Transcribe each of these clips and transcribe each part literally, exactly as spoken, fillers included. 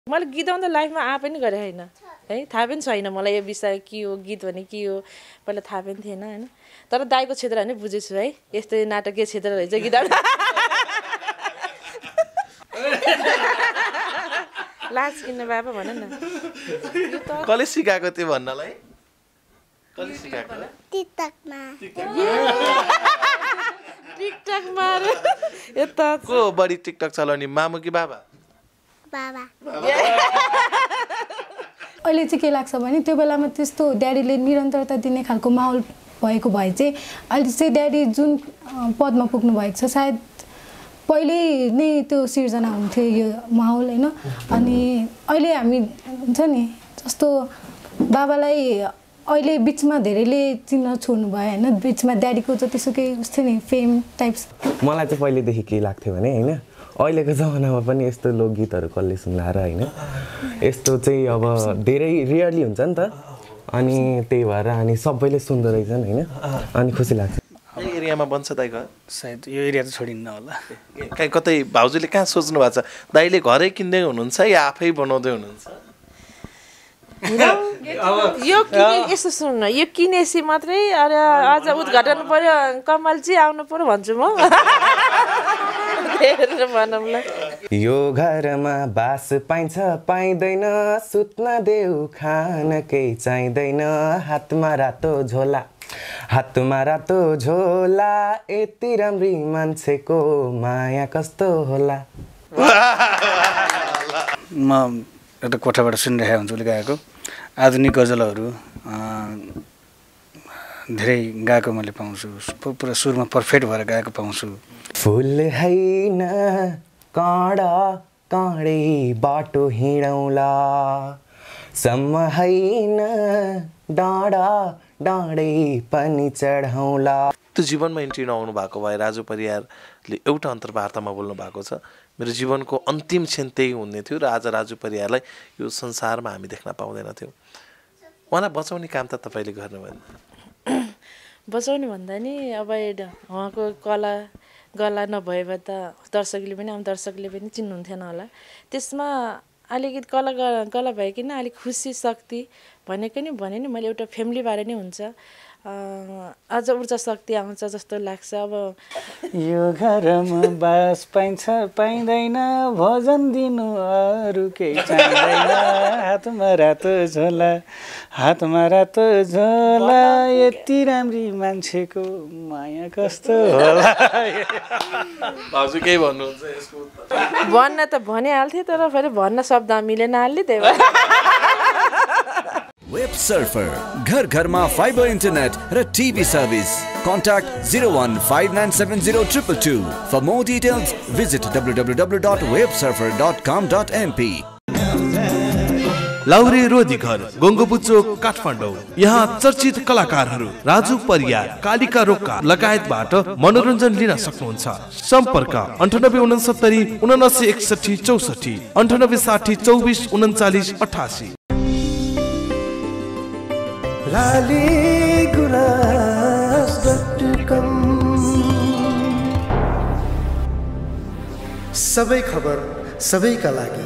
मैले गीत गाउँदा लाइफमा आ पनि गरे होइन है, थाहा पनि छैन मलाई यो विषय के हो, गीत भने के हो पहिला थाहा पनि थिएन होइन। तर दाइको क्षेत्र भने बुझेछु है, यस्तै नाटकीय क्षेत्र रहेछ गीत लाज किन्न बाबा भन न। कसले सिकाएको त्यो भन्नलाई? कसले सिकाएको? टिकटकमा टिकटकमा यता को बढी टिकटक चलाउने, मामु कि बाबा? बाबा। अहिले चाहिँ के लाग्छ भने त्यो बेलामा त्यस्तो ड्याडीले निरन्तरता दिने खालको माहौल भएको भए चाहिँ अहिले चाहिँ ड्याडी जुन पदमा पुग्नु भएको छ सायद पहिले नै त्यो सिर्जना हुन्थ्यो यो माहौल होइन। अनि अहिले हामी हुन्छ नि जस्तो बाबालाई अहिले बिचमा धेरैले चिन्न छोड्नु भयो होइन, बिचमा ड्याडीको जतिसुकै उस्तो नि फेम टाइप्स। मलाई चाहिँ पहिलेदेखि के लाग्थ्यो भने होइन अहिलेको जमानामा पनि यस्तो लोकगीतहरू कसले सुन्ला र होइन, यस्तो चाहिँ अब धेरै रियरली हुन्छ नि त। अनि त्यही भएर अनि सबैले सुन्दो रहेछन् होइन, अनि खुसी लाग्छ। यो एरियामा बन्छ दाइ घर? सायद यो एरिया त छोडिन्न होला। कहीँ कतै भाउजूले कहाँ सोच्नु भएको छ? दाइले घरै किन्दै हुनुहुन्छ या आफै बनाउँदै हुनुहुन्छ? यो किने यस्तो सुन्नु, यो किनेसी मात्रै अरे आज उद्घाटन पर्यो कमलजी आउनु पर्यो भन्छु म। यो घरमा बास पाइन्छ पाइँदैन, सुत्न देऊ खान केही चाहिँदैन, हातमा रातो झोला हातमा रातो झोला, यति राम्री मान्छेको माया कस्तो होला। म एउटा कोठाबाट सुनिरहेको हुन्छु उसले गाएको आधुनिक गजलहरू धेरै गाएको मैले पाउँछु, पुरा सुरमा पर्फेक्ट भएर गाएको पाउँछु। फुल हैन काँडा काँडै बाटो हिँडौला, सम्म हैन डाँडा डाँडै पनि चढौला। त्यो जीवनमा इन्ट्री नआउनु भएको भए राजु परियारले एउटा अन्तर्वार्तामा बोल्नु भएको छ, मेरो जीवनको अन्तिम क्षण त्यही हुने थियो र आज राजु परियारलाई यो संसारमा हामी देख्न पाउँदैनथ्यौँ। उहाँलाई बचाउने काम त तपाईँले गर्नुभयो। बचाउने भन्दा नि अब उहाँको कला गला नभए भए त दर्शकले पनि आम दर्शकले पनि चिन्नुहुन्थेन होला। त्यसमा अलिकति कला कला भइकन अलिक खुसी शक्ति भनेको नि भने नि मैले एउटा फ्यामिलीबारे नै हुन्छ अझ ऊर्जा शक्ति आउँछ जस्तो लाग्छ। अब यो घरमा बास पाइन्छ पाइँदैन, भोजन दिनु अरू केही चाहिँदैन, हातमा रातो झोला हातमा रातो झोला, यति राम्री मान्छेको माया कस्तो होला। भाउजू केही भन्नुहुन्छ यसको उत्तर? भन्न त भनिहाल्थेँ तर फेरि भन्न शब्द मिलेन हाल्ने, त्यही भएर। वेब सर्फर घर घरमा फाइबर इन्टरनेट र TV service. Contact zero one five nine seven zero two two two. For more details, visit w w w dot web surfer dot com dot m p. लाउरे रोधी घर गोङ्गोपुचोक काठमाडौँ। यहाँ चर्चित कलाकारहरू राजु परियार, कालिका रोका लगायतबाट मनोरञ्जन लिन सक्नुहुन्छ। सम्पर्क अन्ठानब्बे उनसत्तरी उनासी एकसठी चौसठी अन्ठानब्बे साठी चौबिस उन्चालिस अठासी। सबै खबर सबैका लागि।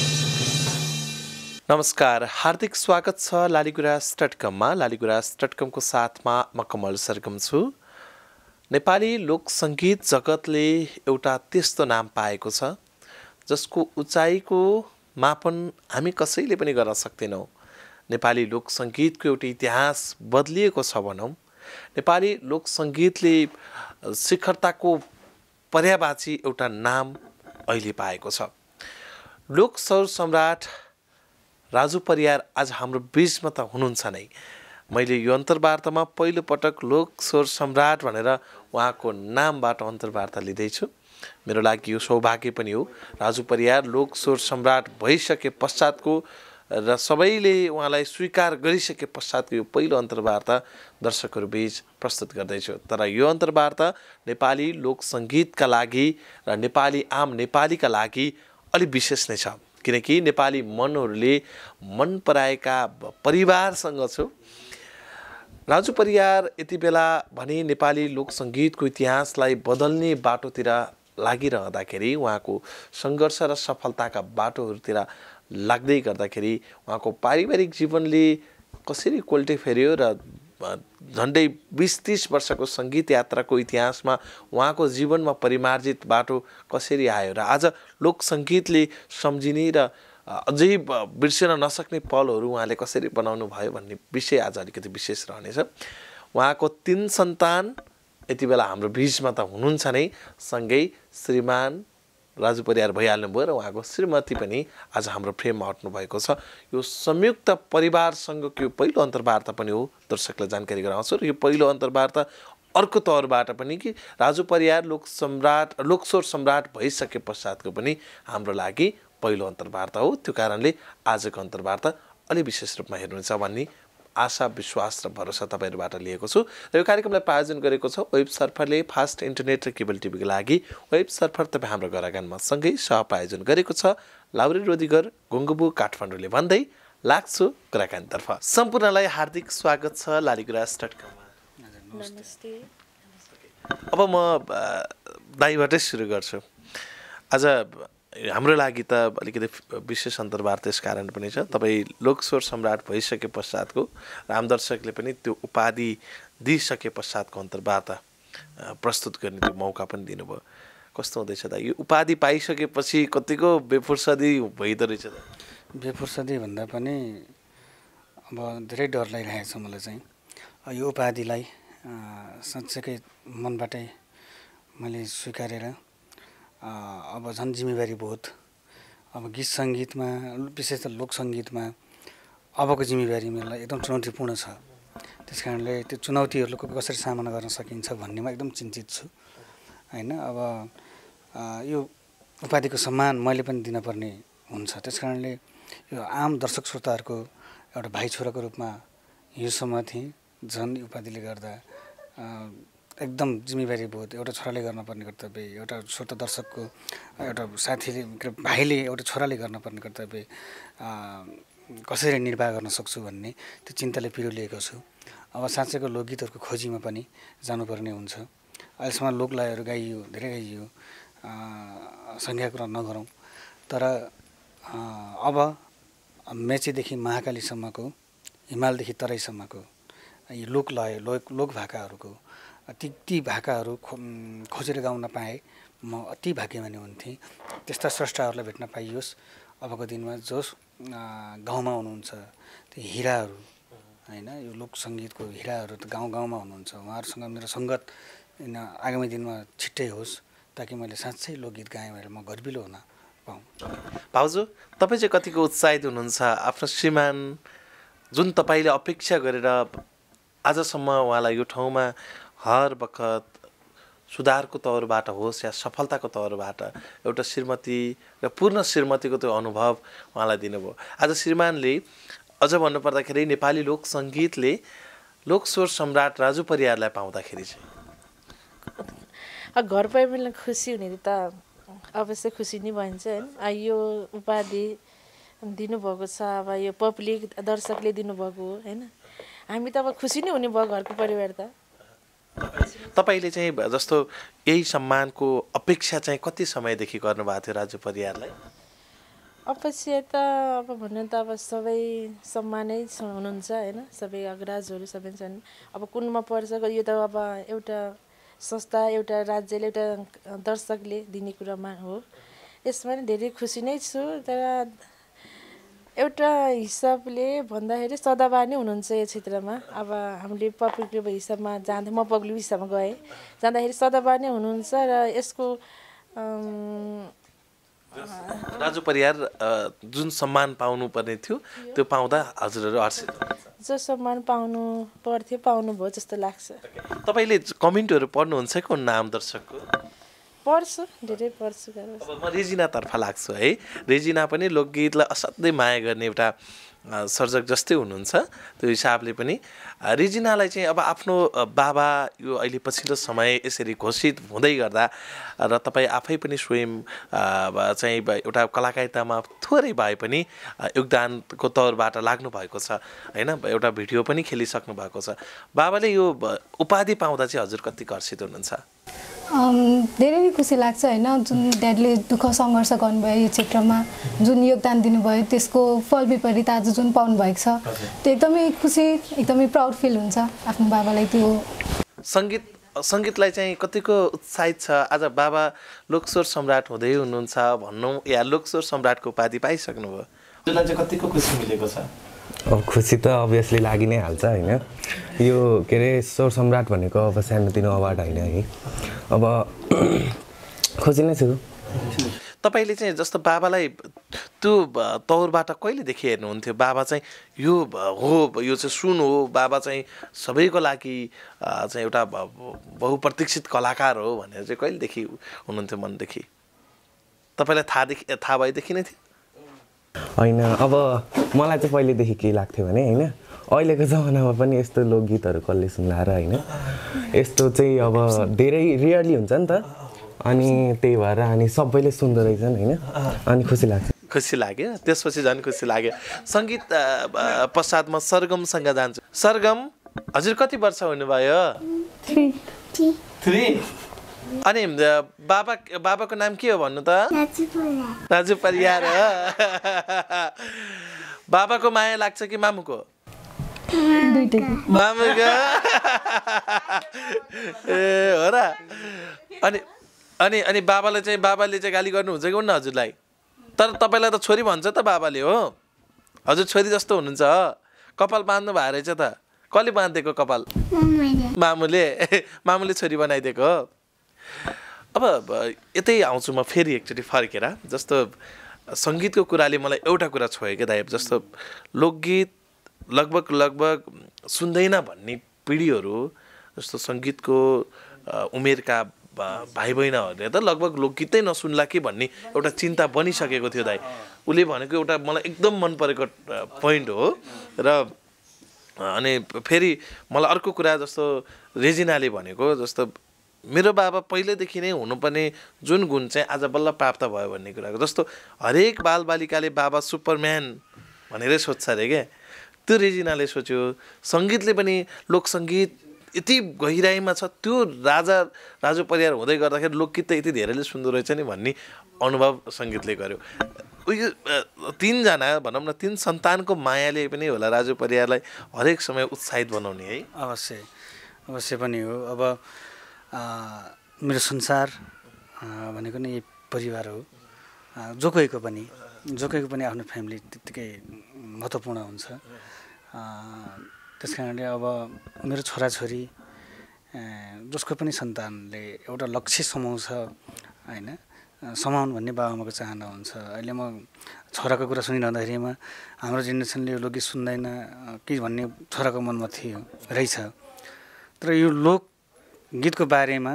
नमस्कार, हार्दिक स्वागत छ लालीगुराँस डट कममा। लालीगुराँस डट कमको साथमा म कमल सरगम छु। नेपाली लोक सङ्गीत जगतले एउटा त्यस्तो नाम पाएको छ जसको उचाइको मापन हामी कसैले पनि गर्न सक्दैनौँ। नेपाली लोक सङ्गीतको एउटा इतिहास बदलिएको छ भनौँ। नेपाली लोक सङ्गीतले शिखरताको पर्यायवाची एउटा नाम अहिले पाएको छ। लोक स्वर सम्राट राजु परियार आज हाम्रो बिचमा त हुनुहुन्छ नै। मैले यो अन्तर्वार्तामा पहिलोपटक लोक स्वर सम्राट भनेर उहाँको नामबाट अन्तर्वार्ता लिँदैछु। मेरो लागि यो सौभाग्य पनि हो। राजु परियार लोक स्वर सम्राट भइसके पश्चातको र सबैले उहाँलाई स्वीकार गरिसके पश्चातको यो पहिलो अन्तर्वार्ता दर्शकहरू बीच प्रस्तुत गर्दैछु। तर यो अन्तर्वार्ता नेपाली लोक सङ्गीतका लागि र नेपाली आम नेपालीका लागि अलिक विशेष नै छ, किनकि नेपाली मनहरूले मन पराएका परिवारसँग छु। राजु परियार यति बेला भने नेपाली लोक सङ्गीतको इतिहासलाई बदल्ने बाटोतिर लागिरहँदाखेरि उहाँको सङ्घर्ष र सफलताका बाटोहरूतिर लाग्दै गर्दाखेरि उहाँको पारिवारिक जीवनले कसरी कोल्टे फेर्यो र झन्डै बिस तीस वर्षको सङ्गीत यात्राको इतिहासमा उहाँको जीवनमा परिमार्जित बाटो कसरी आयो र आज लोकसङ्गीतले सम्झिने र अझै बिर्सिन नसक्ने पलहरू उहाँले कसरी बनाउनु भयो भन्ने विषय आज अलिकति विशेष रहनेछ। उहाँको तीन सन्तान यति बेला हाम्रो बिचमा त हुनुहुन्छ नै, सँगै श्रीमान राजु परियार भइहाल्नुभयो र उहाँको श्रीमती पनि आज हाम्रो फ्रेममा हट्नु भएको छ। यो संयुक्त परिवारसँगको यो पहिलो अन्तर्वार्ता पनि हो, दर्शकलाई जानकारी गराउँछु। र यो पहिलो अन्तर्वार्ता अर्को तौरबाट पनि कि राजु परियार लोक सम्राट लोकस्वर सम्राट भइसके पश्चातको पनि हाम्रो लागि पहिलो अन्तर्वार्ता हो। त्यो कारणले आजको अन्तर्वार्ता अलि विशेष रूपमा हेर्नुहुन्छ भन्ने आशा विश्वास र भरोसा तपाईँहरूबाट लिएको छु। र यो कार्यक्रमलाई प्रायोजन गरेको छ वेब सर्फरले। फास्ट इन्टरनेट र केबल टिभीको लागि वेब सर्फर तपाईँ हाम्रो घर आँगनमा सँगै सहप्रायोजन गरेको छ लाउरे रोदिगर गुङ्गबु काठमाडौँले भन्दै लाग्छु कुराकानीतर्फ। सम्पूर्णलाई हार्दिक स्वागत छ लालीगुराँस डट कममा। नमस्ते। अब म दाइबाटै सुरु गर्छु। आज हाम्रो लागि त अलिकति विशेष अन्तर्वार्ता यस कारण पनि छ, तपाईँ लोकस्वर सम्राट भइसके पश्चातको राम दर्शकले पनि त्यो उपाधि दिइसके पश्चातको अन्तर्वार्ता प्रस्तुत गर्ने त्यो मौका पनि दिनुभयो। कस्तो हुँदैछ त यो उपाधि पाइसकेपछि कतिको बेफुर्सदी भइदो रहेछ त? बेफुर्सदी भन्दा पनि अब धेरै डर लागिरहेको छ मलाई चाहिँ। यो उपाधिलाई साँच्चैकै मनबाटै मैले स्वीकारेर अब झन् जिम्मेवारी बोध, अब गीत सङ्गीतमा विशेष त लोक सङ्गीतमा अबको जिम्मेवारी मेरो एकदम चुनौतीपूर्ण छ। त्यस कारणले त्यो चुनौतीहरूको कसरी सामना गर्न सकिन्छ भन्नेमा एकदम चिन्तित छु होइन। अब यो उपाधिको सम्मान मैले पनि दिनपर्ने हुन्छ। त्यस कारणले यो आम दर्शक श्रोताहरूको एउटा भाइ छोराको रूपमा योसम्म थिएँ। झन् उपाधिले गर्दा एकदम जिम्मेवारी बोध, एउटा छोराले गर्नुपर्ने कर्तव्य, एउटा श्रोता दर्शकको एउटा साथीले भाइले एउटा छोराले गर्नुपर्ने कर्तव्य कसरी निर्वाह गर्न सक्छु भन्ने त्यो चिन्ताले पिरोलिएको छु। अब साँच्चैको लोकगीतहरूको खोजीमा पनि जानुपर्ने हुन्छ। अहिलेसम्म लोकलयहरू गाइयो, धेरै गाइयो, सङ्ख्या कुरा नगरौँ, तर अब मेचीदेखि महाकालीसम्मको, हिमालदेखि तराईसम्मको यी लोकलय लोक लोक भाकाहरूको ती ती भाकाहरू खो खोजेर गाउन पाएँ म अति भाग्यमानी हुन्थेँ। त्यस्ता स्रष्टाहरूलाई भेट्न पाइयोस् अबको दिनमा जोस् गाउँमा हुनुहुन्छ, त्यो हिराहरू होइन, यो लोक सङ्गीतको हिराहरू त गाउँ गाउँमा हुनुहुन्छ। उहाँहरूसँग मेरो सङ्गत आगामी दिनमा छिट्टै होस् ताकि मैले साँच्चै लोकगीत गाएँ भनेर म गर्विलो हुन पाऊँ। भाउजू तपाईँ चाहिँ कतिको उत्साहित हुनुहुन्छ आफ्नो श्रीमान जुन तपाईँले अपेक्षा गरेर आजसम्म उहाँलाई यो ठाउँमा हर बखत सुधारको तौरबाट होस् या सफलताको तौरबाट एउटा श्रीमती र पूर्ण श्रीमतीको त्यो अनुभव उहाँलाई दिनुभयो। आज श्रीमानले अझ भन्नुपर्दाखेरि नेपाली लोक सङ्गीतले लोकस्वर सम्राट राजु परियारलाई पाउँदाखेरि चाहिँ घर पाए पनि खुसी हुने त अवश्य खुसी नै भइन्छ होइन। यो उपाधि दिनुभएको छ, अब यो पब्लिक दर्शकले दिनुभएको हो होइन। हामी त अब खुसी नै हुने भयो घरको परिवार त। तपाईँले चाहिँ जस्तो यही सम्मानको अपेक्षा चाहिँ कति समयदेखि गर्नुभएको थियो राजु परियारलाई? अपेक्षा त अब भन्नु त अब सबै सम्मानै हुनुहुन्छ होइन, सबै अग्रजहरू सबै छन्। अब कुनमा पर्छ यो त अब एउटा संस्था, एउटा राज्यले, एउटा दर्शकले दिने कुरामा हो। यसमा नि धेरै खुसी नै छु, तर एउटा हिसाबले भन्दाखेरि सदाबार नै हुनुहुन्छ यो क्षेत्रमा। अब हामीले पब्लिक हिसाबमा जाँदा म पब्लिक हिसाबमा गएँ जाँदाखेरि सदाबार नै हुनुहुन्छ र यसको राजु परियार जुन सम्मान पाउनु पर्ने थियो त्यो पाउँदा हजुरहरू हर्षित? जो सम्मान पाउनु पर्थ्यो पाउनु भयो जस्तो लाग्छ। तपाईँले कमेन्टहरू पढ्नुहुन्छ कि नाम दर्शकको? पढ्छु, धेरै पढ्छु। अब म रेजिनातर्फ लाग्छु है। रेजिना पनि लोकगीतलाई असाध्यै माया गर्ने एउटा सर्जक जस्तै हुनुहुन्छ। त्यो हिसाबले पनि रेजिनालाई चाहिँ अब आफ्नो बाबा यो अहिले पछिल्लो समय यसरी घोषित हुँदै गर्दा र तपाईँ आफै पनि स्वयं चाहिँ एउटा कलाकारितामा थोरै भए पनि योगदानको तौरबाट लाग्नु भएको छ होइन, एउटा भिडियो पनि खेलिसक्नु भएको छ। बाबाले यो उपाधि पाउँदा चाहिँ हजुर कति हर्षित हुनुहुन्छ? धेरै नै खुसी लाग्छ होइन जुन ड्याडीले दुःख सङ्घर्ष गर्नुभयो यो क्षेत्रमा जुन योगदान दिनुभयो त्यसको फल विपरीत आज जुन पाउनु भएको छ त्यो एकदमै खुसी एकदमै प्राउड फिल हुन्छ आफ्नो बाबालाई त्यो सङ्गीत सङ्गीतलाई चाहिँ कतिको उत्साहित छ आज बाबा लोकस्वर सम्राट हुँदै हुनुहुन्छ भनौँ या लोकस्वर सम्राटको उपाधि पाइसक्नुभयो त्यसलाई चाहिँ कतिको खुसी मिलेको छ अब खुसी त अभियसली लागि नै हाल्छ होइन यो के अरे स्वर सम्राट भनेको अब सानोतिनो अवार्ड होइन है अब खुसी नै छु तपाईँले चाहिँ जस्तो बाबालाई त्यो तौरबाट कहिलेदेखि हेर्नुहुन्थ्यो बाबा चाहिँ यो हो यो चाहिँ सुन हो बाबा चाहिँ सबैको लागि चाहिँ एउटा बहुप्रतीक्षित कलाकार हो भनेर चाहिँ कहिलेदेखि हुनुहुन्थ्यो मनदेखि तपाईँलाई थाहादेखि थाहा भएदेखि नै थियो होइन अब मलाई चाहिँ पहिलेदेखि के लाग्थ्यो भने होइन अहिलेको जमानामा पनि यस्तो लोकगीतहरू कसले सुन्ला र होइन यस्तो चाहिँ अब धेरै रियरली हुन्छ नि त अनि त्यही भएर अनि सबैले सुन्दो रहेछन् होइन अनि खुसी लाग्छ खुसी लाग्यो त्यसपछि झन् खुसी लाग्यो सङ्गीत पश्चात म सरगमसँग जान्छु सरगम हजुर कति वर्ष हुनुभयो थ्री अनि बाबा बाबाको नाम के हो भन्नु त राजु परियार हो बाबाको माया लाग्छ कि मामुको मामुको ए हो र अनि अनि अनि बाबाले चाहिँ बाबाले चाहिँ गाली गर्नुहुन्छ कि हुन्न हजुरलाई तर तपाईँलाई त छोरी भन्छ त बाबाले हो हजुर छोरी जस्तो हुनुहुन्छ कपाल बाँध्नु भएको रहेछ त कसले बाँधिदिएको कपाल मामुले मामुले छोरी बनाइदिएको हो अब यतै आउँछु म फेरि एकचोटि फर्केर जस्तो सङ्गीतको कुराले मलाई एउटा कुरा छोयो क्या दाइ जस्तो लोकगीत लगभग लगभग सुन्दैन भन्ने पिँढीहरू जस्तो सङ्गीतको उमेरका भाइ बहिनीहरूले त लगभग लोकगीतै नसुन्ला कि भन्ने एउटा चिन्ता बनिसकेको थियो दाइ उसले भनेको एउटा मलाई एकदम मन परेको पोइन्ट हो र अनि फेरि मलाई अर्को कुरा जस्तो रेजिनाले भनेको जस्तो मेरो बाबा पहिल्यैदेखि नै हुनुपर्ने जुन गुण चाहिँ आज बल्ल प्राप्त भयो भन्ने कुराको जस्तो हरेक बालबालिकाले बाबा सुपरम्यान भनेरै सोध्छ अरे क्या त्यो रेजिनाले सोच्यो सङ्गीतले पनि लोकसङ्गीत यति गहिराइमा छ त्यो राजा राजु परियार हुँदै गर्दाखेरि लोकगीत त यति धेरैले सुन्दो रहेछ नि भन्ने अनुभव सङ्गीतले गर्यो उयो तिनजना भनौँ न तिन सन्तानको मायाले पनि होला राजु परियारलाई हरेक समय उत्साहित बनाउने है अवश्य अवश्य पनि हो अब मेरो संसार भनेको नै यही परिवार हो जो कोहीको पनि जो कोहीको पनि आफ्नो फ्यामिली त्यत्तिकै महत्त्वपूर्ण हुन्छ त्यस कारणले अब मेरो छोराछोरी जसको पनि सन्तानले एउटा लक्ष्य समाउँछ होइन समाउनु भन्ने बाबाआमाको चाहना हुन्छ अहिले म छोराको कुरा सुनिरहँदाखेरिमा हाम्रो जेनेरेसनले यो लोकगीत सुन्दैन के भन्ने छोराको मनमा थियो रहेछ तर यो लोक गीतको बारेमा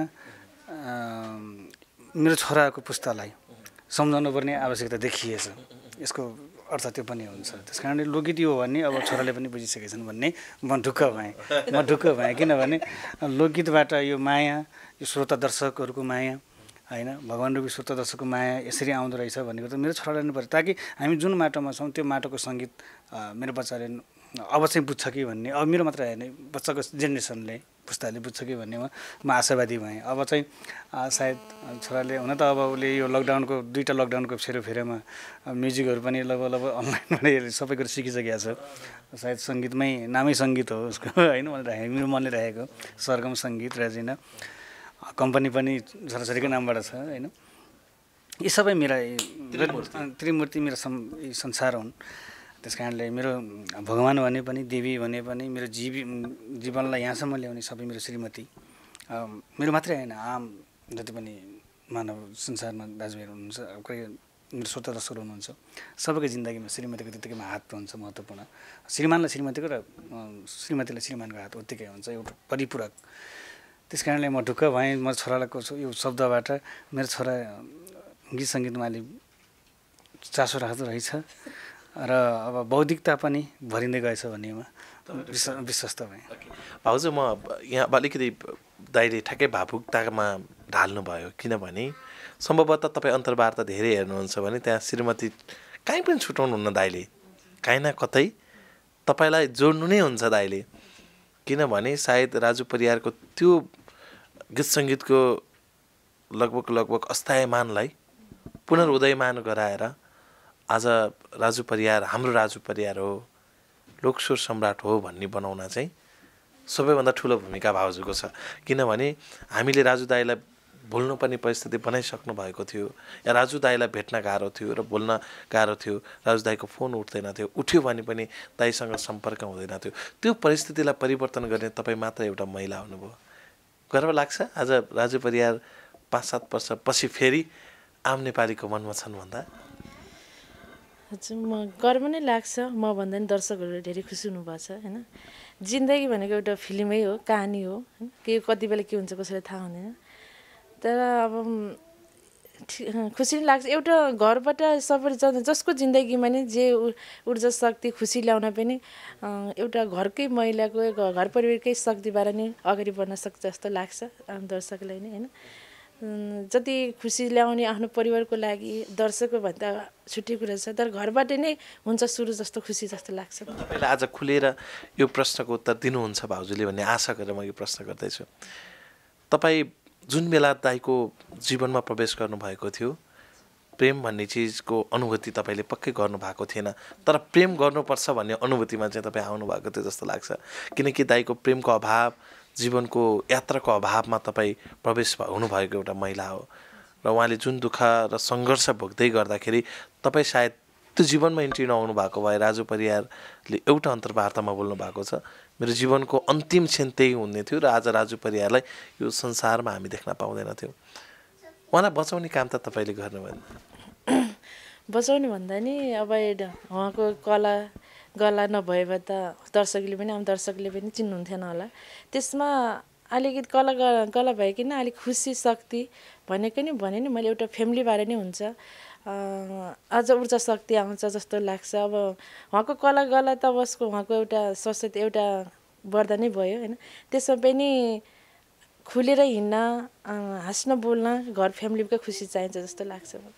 मेरो छोराको पुस्तालाई सम्झाउनु पर्ने आवश्यकता देखिएछ यसको अर्थ त्यो पनि हुन्छ त्यस कारणले लोकगीत यो हो भने अब छोराले पनि बुझिसकेछन् भन्ने म ढुक्क भएँ म ढुक्क भएँ किनभने लोकगीतबाट यो माया यो श्रोता दर्शकहरूको माया होइन भगवान् रूपी श्रोता दर्शकको माया यसरी आउँदो रहेछ भनेको त मेरो छोरालाई नै पर्यो ताकि हामी जुन माटोमा छौँ त्यो माटोको सङ्गीत मेरो बच्चाले अब चाहिँ बुझ्छ कि भन्ने अब मेरो मात्र होइन बच्चाको जेनेरेसनले पुस्ताले बुझ्छ कि भन्नेमा म आशावादी भएँ अब चाहिँ सायद छोराले हुन त अब उसले यो लकडाउनको दुईवटा लकडाउनको फेरोफेरोमा म्युजिकहरू पनि लगभग लगभग अनलाइनबाट सबै कुरो सिकिसकेको छ सायद सङ्गीतमै नामै सङ्गीत हो उसको होइन मैले राखेको मेरो मनले राखेको सरगम सङ्गीत रेजिना कम्पनी पनि छोराछोरीको नामबाट छ होइन यी सबै मेरा त्रिमूर्ति मेरो संसार हुन् त्यस कारणले मेरो भगवान् भने पनि देवी भने पनि मेरो जीवी जीवनलाई यहाँसम्म ल्याउने सबै मेरो श्रीमती मेरो मात्रै होइन आम जति पनि मानव संसारमा दाजुभाइहरू हुनुहुन्छ कोही मेरो श्रोता दर्शकहरू हुनुहुन्छ सबैको जिन्दगीमा श्रीमतीको त्यत्तिकै हात हुन्छ महत्त्वपूर्ण श्रीमानलाई श्रीमतीको र श्रीमतीलाई श्रीमानको हात उत्तिकै हुन्छ एउटा परिपूरक त्यस कारणले म ढुक्क भएँ म छोराको यो शब्दबाट मेरो छोरा गीत सङ्गीतमा अलि चासो राख्दो रहेछ र अब बौद्धिकता पनि भरिँदै गएछ भन्नेमा विश्वस्त भएँ भाउजू म यहाँ अलिकति दाइले ठ्याक्कै भावुकतामा ढाल्नुभयो किनभने सम्भवतः तपाईँ अन्तर्वार्ता धेरै हेर्नुहुन्छ भने त्यहाँ श्रीमती कहीँ पनि छुटाउनुहुन्न दाइले काहीँ न कतै तपाईँलाई जोड्नु नै हुन्छ दाइले किनभने सायद राजु परियारको त्यो गीत सङ्गीतको लगभग लगभग अस्थायमानलाई पुनरुदयमान गराएर आज राजु परियार हाम्रो राजु परियार हो, लोकस्वर सम्राट हो भन्ने बनाउन चाहिँ सबैभन्दा ठुलो भूमिका भाउजूको छ। किनभने हामीले राजु दाईलाई भुल्नुपर्ने परिस्थिति बनाइसक्नु भएको थियो, या राजु दाईलाई भेट्न गाह्रो थियो र बोल्न गाह्रो थियो, राजु दाईको फोन उठ्दैन थियो, उठ्यो भने पनि दाईसँग सम्पर्क हुँदैन थियो। त्यो परिस्थितिलाई परिवर्तन गर्ने तपाईँ मात्र एउटा महिला हुनुभयो। गर्व लाग्छ आज राजु परियार पाँच सात वर्ष पछि फेरि आम नेपालीको मनमा छन् भन्दा? हजुर, म गर्व नै लाग्छ। म भन्दा नि दर्शकहरू धेरै खुसी हुनुभएको छ होइन। जिन्दगी भनेको एउटा फिल्मै हो, कहानी हो होइन। के कति बेला के हुन्छ कसैलाई थाहा हुँदैन। तर अब खुसी नै लाग्छ। एउटा घरबाट सबै जसको जिन्दगीमा नि जे ऊर्जा शक्ति खुसी ल्याउन पनि एउटा घरकै महिलाको घर परिवारकै शक्तिबाट नै अगाडि बढ्न सक्छ जस्तो लाग्छ आम दर्शकलाई नै होइन। जति खुसी ल्याउने आफ्नो परिवारको लागि दर्शकको भन्दा छुट्टै कुरा छ, तर घरबाट नै हुन्छ सुरु जस्तो खुसी जस्तो लाग्छ। तपाईँलाई आज खुलेर यो प्रश्नको उत्तर दिनुहुन्छ भाउजूले भन्ने आशा गरेर म यो प्रश्न गर्दैछु। तपाईँ जुन बेला दाईको जीवनमा प्रवेश गर्नुभएको थियो, प्रेम भन्ने चिजको अनुभूति तपाईँले पक्कै गर्नुभएको थिएन, तर प्रेम गर्नुपर्छ भन्ने अनुभूतिमा चाहिँ तपाईँ आउनुभएको थियो जस्तो लाग्छ। किनकि दाईको प्रेमको अभाव, जीवनको यात्राको अभावमा तपाईँ प्रवेश हुनुभएको एउटा महिला हो र उहाँले जुन दुःख र सङ्घर्ष भोग्दै गर्दाखेरि तपाईँ सायद त्यो जीवनमा इन्ट्री नहुनु भएको भए राजु परियारले एउटा अन्तर्वार्तामा बोल्नु भएको छ, मेरो जीवनको अन्तिम क्षण त्यही हुने थियो र आज राजु परियारलाई यो संसारमा हामी देख्न पाउँदैनथ्यौँ। उहाँलाई बचाउने काम त तपाईँले गर्नुभयो। बचाउने भन्दा नि अब उहाँको कला गला नभए त दर्शकले पनि आम दर्शकले पनि चिन्नुहुन्थेन होला। त्यसमा अलिकति कला कला भइकन अलिक खुसी शक्ति भनेको नि भने नि मैले एउटा फ्यामिलीबारे नै हुन्छ, अझ ऊर्जा शक्ति आउँछ जस्तो लाग्छ। अब उहाँको कला गला त बसको उहाँको एउटा संस्कृति एउटा वरदानै भयो होइन। त्यसमा पनि खुलेर हिँड्न, हाँस्न, बोल्न, घर फ्यामिलीकै खुसी चाहिन्छ जस्तो लाग्छ मलाई।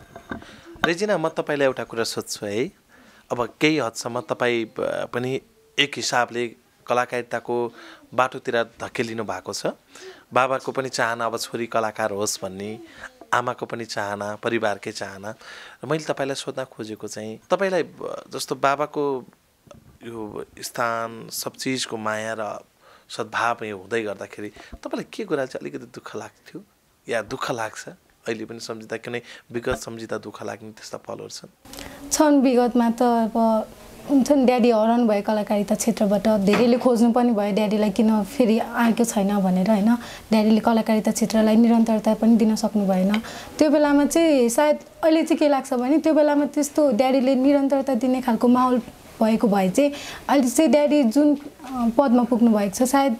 रेजिना, म तपाईँलाई एउटा कुरा सोध्छु है। अब केही हदसम्म तपाईँ पनि एक हिसाबले कलाकारिताको बाटोतिर धकेलिनु भएको छ। बाबाको पनि चाहना अब छोरी कलाकार होस् भन्ने, आमाको पनि चाहना, परिवारकै चाहना। र मैले तपाईँलाई सोध्न खोजेको चाहिँ तपाईँलाई जस्तो बाबाको यो स्थान, सब चिजको माया र सद्भाव यो हुँदै गर्दाखेरि तपाईँलाई के कुरा चाहिँ अलिकति दुःख लाग्थ्यो या दुःख लाग्छ अहिले पनि सम्झिँदा? कुनै विगत सम्झिँदा दुःख लाग्ने त्यस्ता पलहरू छन्? छन् विगतमा त अब हुन्छ नि, ड्याडी हराउनु भयो कलाकारिता क्षेत्रबाट। धेरैले खोज्नु पनि भयो ड्याडीलाई किन फेरि आएको छैन भनेर होइन। ड्याडीले कलाकारिता क्षेत्रलाई निरन्तरता पनि दिन सक्नु भएन। त्यो बेलामा चाहिँ सायद अहिले चाहिँ के लाग्छ भने त्यो बेलामा त्यस्तो ड्याडीले निरन्तरता दिने खालको माहौल भएको भए चाहिँ अहिले चाहिँ ड्याडी जुन पदमा पुग्नु भएको छ सायद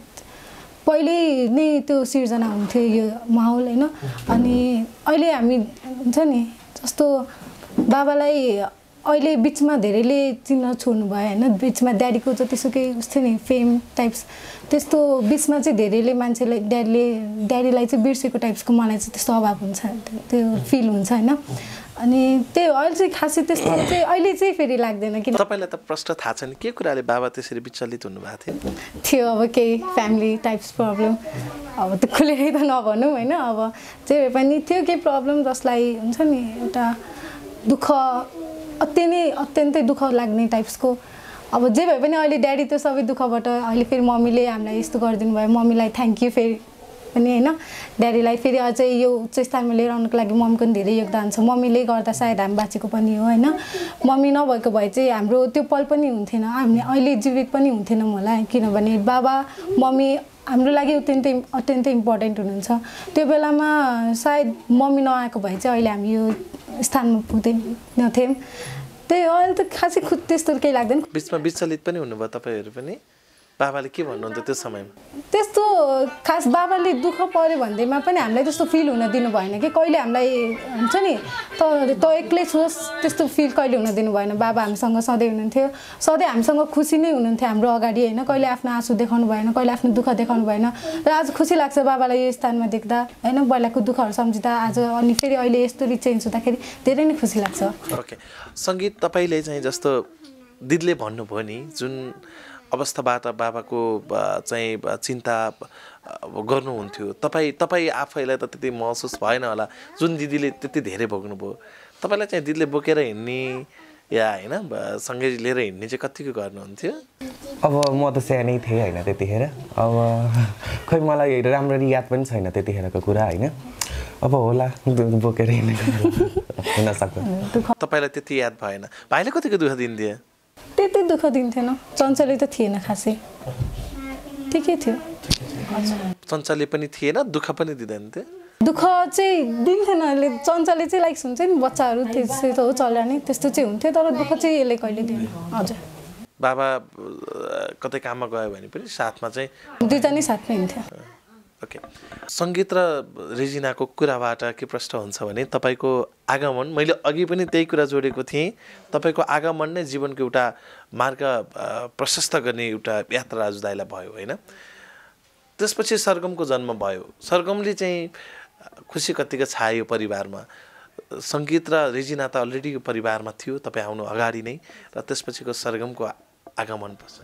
पहिले नै त्यो सिर्जना हुन्थ्यो यो माहौल होइन। अनि अहिले हामी हुन्छ नि जस्तो बाबालाई अहिले बिचमा धेरैले चिन्न छोड्नु भयो होइन। बिचमा ड्याडीको जतिसुकै उस्तो नि फेम टाइप्स त्यस्तो बिचमा चाहिँ धेरैले मान्छेलाई ड्याडीले ड्याडीलाई चाहिँ बिर्सेको टाइप्सको मलाई चाहिँ त्यस्तो अभाव हुन्छ, त्यो फिल हुन्छ होइन। अनि त्यही हो अहिले चाहिँ खासै त्यस्तो चाहिँ अहिले चाहिँ फेरि लाग्दैन। किन तपाईँलाई त प्रश्न थाहा छ नि के कुराले बाबा त्यसरी विचलित हुनुभएको थियो? थियो अब केही फ्यामिली टाइप्स प्रब्लम, अब त्यो खुलेरै त नभनौँ होइन। अब जे भए पनि थियो केही प्रब्लम जसलाई हुन्छ नि एउटा दुःख अति नै अत्यन्तै दुःख लाग्ने टाइप्सको। अब जे भए पनि अहिले ड्याडी त्यो सबै दुःखबाट अहिले फेरि मम्मीले हामीलाई यस्तो गरिदिनु भयो, मम्मीलाई थ्याङ्क यू फेरि पनि होइन। ड्याडीलाई फेरि अझै यो उच्च स्थानमा लिएर आउनुको लागि मम्मीको पनि धेरै योगदान छ। मम्मीले गर्दा सायद हामी बाँचेको पनि हो होइन। मम्मी नभएको भए चाहिँ हाम्रो त्यो पल पनि हुन्थेन, हामी अहिले जीवित पनि हुन्थेन मलाई। किनभने बाबा मम्मी हाम्रो लागि अत्यन्तै अत्यन्तै इम्पोर्टेन्ट हुनुहुन्छ। त्यो बेलामा सायद मम्मी नआएको भए चाहिँ अहिले हामी यो स्थानमा पुग्दैनथ्यौँ। त्यही हो, अहिले त खासै खुद त्यस्तो केही लाग्दैन। बिचमा विचलित पनि हुनुभयो तपाईँहरू पनि? बाबाले के भन्नुहुन्थ्यो त्यो समयमा? त्यस्तो खास बाबाले दुःख पऱ्यो भन्दैमा पनि हामीलाई त्यस्तो फिल हुन दिनु भएन कि कहिले हामीलाई हुन्छ नि त त एक्लै छोस् त्यस्तो फिल कहिले हुन दिनु भएन। बाबा हामीसँग सधैँ हुनुहुन्थ्यो, सधैँ हामीसँग खुसी नै हुनुहुन्थ्यो हाम्रो अगाडि होइन। कहिले आफ्नो आँसु देखाउनु भएन, कहिले आफ्नो दुःख देखाउनु भएन। र आज खुसी लाग्छ बाबालाई यो स्थानमा देख्दा होइन, पहिलाको दुःखहरू सम्झिँदा आज अनि फेरि अहिले यस्तो चेन्ज हुँदाखेरि धेरै नै खुसी लाग्छ। ओके, सङ्गीत तपाईँले चाहिँ जस्तो दिदीले भन्नुभयो नि जुन अवस्थाबाट बाबाको चाहिँ चिन्ता गर्नुहुन्थ्यो तपाईँ तपाईँ आफैलाई त त्यति महसुस भएन होला जुन दिदीले त्यति धेरै भोग्नुभयो तपाईँलाई चाहिँ दिदीले बोकेर हिँड्ने या होइन सँगै लिएर हिँड्ने चाहिँ कतिको गर्नुहुन्थ्यो अब म त सानै थिएँ होइन त्यतिखेर अब खै मलाई राम्ररी याद पनि छैन त्यतिखेरको कुरा होइन अब होला बोकेर हिँड्ने हुन सक्छ तपाईँलाई त्यति याद भएन भाइले कतिको दुःख दिन्थ्यो त्यति दुःख दिन्थेन चञ्चले त थिएन खासै ठिकै थियो चञ्चले पनि थिएन दुःख पनि दिँदैन थियो दुःख चाहिँ दिन्थेन अहिले चञ्चले चाहिँ लाइक हुन्छ नि बच्चाहरू त्यस्तो त हो चल्यो नि त्यस्तो चाहिँ हुन्थ्यो तर दुःख चाहिँ यसले कहिले दिएन हजुर बाबा कतै काममा गयो भने पनि साथमा चाहिँ दुईटा नै साथमै हुन्थ्यो ओके सङ्गीत र रेजिनाको कुराबाट के प्रश्न हुन्छ भने तपाईँको आगमन मैले अघि पनि त्यही कुरा जोडेको थिएँ तपाईँको आगमन नै जीवनको एउटा मार्ग प्रशस्त गर्ने एउटा यात्रा राजु दाइलाई भयो होइन त्यसपछि सरगमको जन्म भयो सरगमले चाहिँ खुसी कतिको छायो परिवारमा सङ्गीत र रेजिना त अलरेडी परिवारमा थियो तपाईँ आउनु अगाडि नै र त्यसपछिको सरगमको आगमन पछि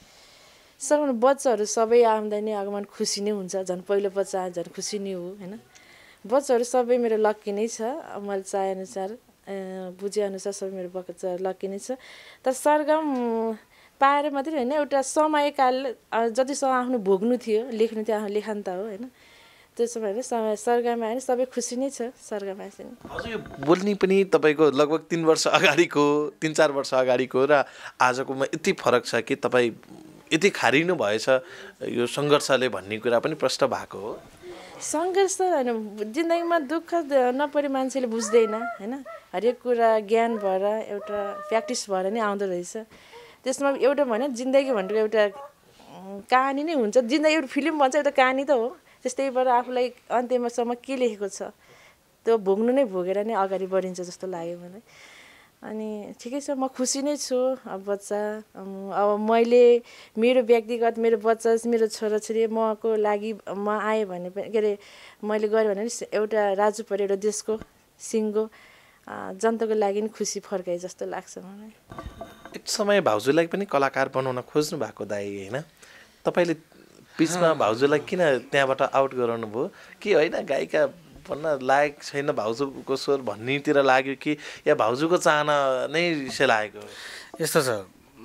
सरगम बच्चाहरू सबै आउँदा नै आगमन खुसी नै हुन्छ झन् पहिलो बच्चा आयो झन् खुसी नै हो होइन बच्चाहरू सबै मेरो लक्की नै छ मैले चाहेअनुसार बुझेअनुसार सबै मेरो बच्चा लक्की नै छ तर सरगम पाएर मात्रै होइन एउटा समयकाल जतिसम्म आफ्नो भोग्नु थियो लेख्नु थियो आफ्नो लेखान्त हो होइन त्यसो भएर सरगम आयो सबै खुसी नै छ सरगम आएछ नि हजुर यो बोल्ने पनि तपाईँको लगभग तिन वर्ष अगाडिको तिन चार वर्ष अगाडिको र आजकोमा यति फरक छ कि तपाईँ यति खारिनु भएछ यो सङ्घर्षले भन्ने कुरा पनि प्रश्न भएको हो सङ्घर्ष होइन जिन्दगीमा दुःख नपरे मान्छेले बुझ्दैन होइन हरेक कुरा ज्ञान भएर एउटा प्र्याक्टिस भएर नै आउँदो रहेछ त्यसमा एउटा भने जिन्दगी भनेको एउटा कहानी नै हुन्छ जिन्दगी एउटा फिल्म भन्छ एउटा कहानी त हो त्यस्तैबाट आफूलाई अन्त्यमासम्म के लेखेको छ त्यो भोग्नु नै भोगेर नै अगाडि बढिन्छ जस्तो लाग्यो मलाई अनि ठिकै छ म खुसी नै छु अब बच्चा अब मैले मेरो व्यक्तिगत मेरो बच्चा मेरो छोराछोरी मको लागि म आएँ भने पनि के अरे मैले गरेँ भने एउटा राजु पऱ्यो एउटा देशको सिङ्गो जनताको लागि नि खुसी फर्काए जस्तो लाग्छ मलाई एक समय भाउजूलाई पनि कलाकार बनाउन खोज्नु भएको दाइ होइन तपाईँले बिचमा भाउजूलाई किन त्यहाँबाट आउट गराउनु भयो कि होइन गायिका भन्न लायक छैन भाउजूको स्वर भन्नेतिर लाग्यो कि या भाउजूको चाहना नै सेलाएको यस्तो छ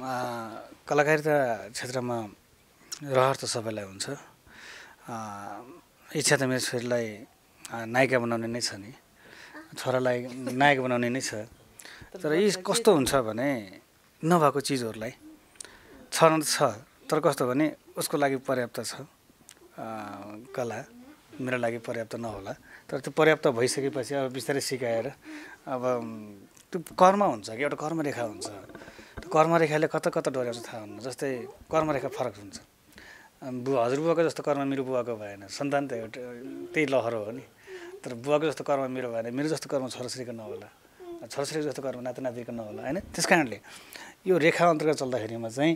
कलाकारिता क्षेत्रमा रहर त सबैलाई हुन्छ इच्छा त मेरो छोरीलाई नायिका बनाउने नै छ नि छोरालाई नायक बनाउने नै छ तर यी कस्तो हुन्छ भने नभएको चिजहरूलाई छ न त छ तर कस्तो भने उसको लागि पर्याप्त छ कला मेरो लागि पर्याप्त नहोला तर त्यो पर्याप्त भइसकेपछि अब बिस्तारै सिकाएर अब त्यो कर्म हुन्छ कि एउटा कर्मरेखा हुन्छ त्यो कर्मरेखाले कता कता डोर्याउँछ थाहा हुन्न जस्तै कर्मरेखा फरक हुन्छ बुवा हजुरबुवाको जस्तो कर्म मेरो बुवाको भएन सन्तान त एउटा त्यही लहर हो नि तर बुवाको जस्तो कर्म मेरो भएन मेरो जस्तो कर्म छोराछोरीको नहोला छोराछोरीको जस्तो कर्म नाता नातिको नहोला होइन त्यस कारणले यो रेखा अन्तर्गत चल्दाखेरिमा चाहिँ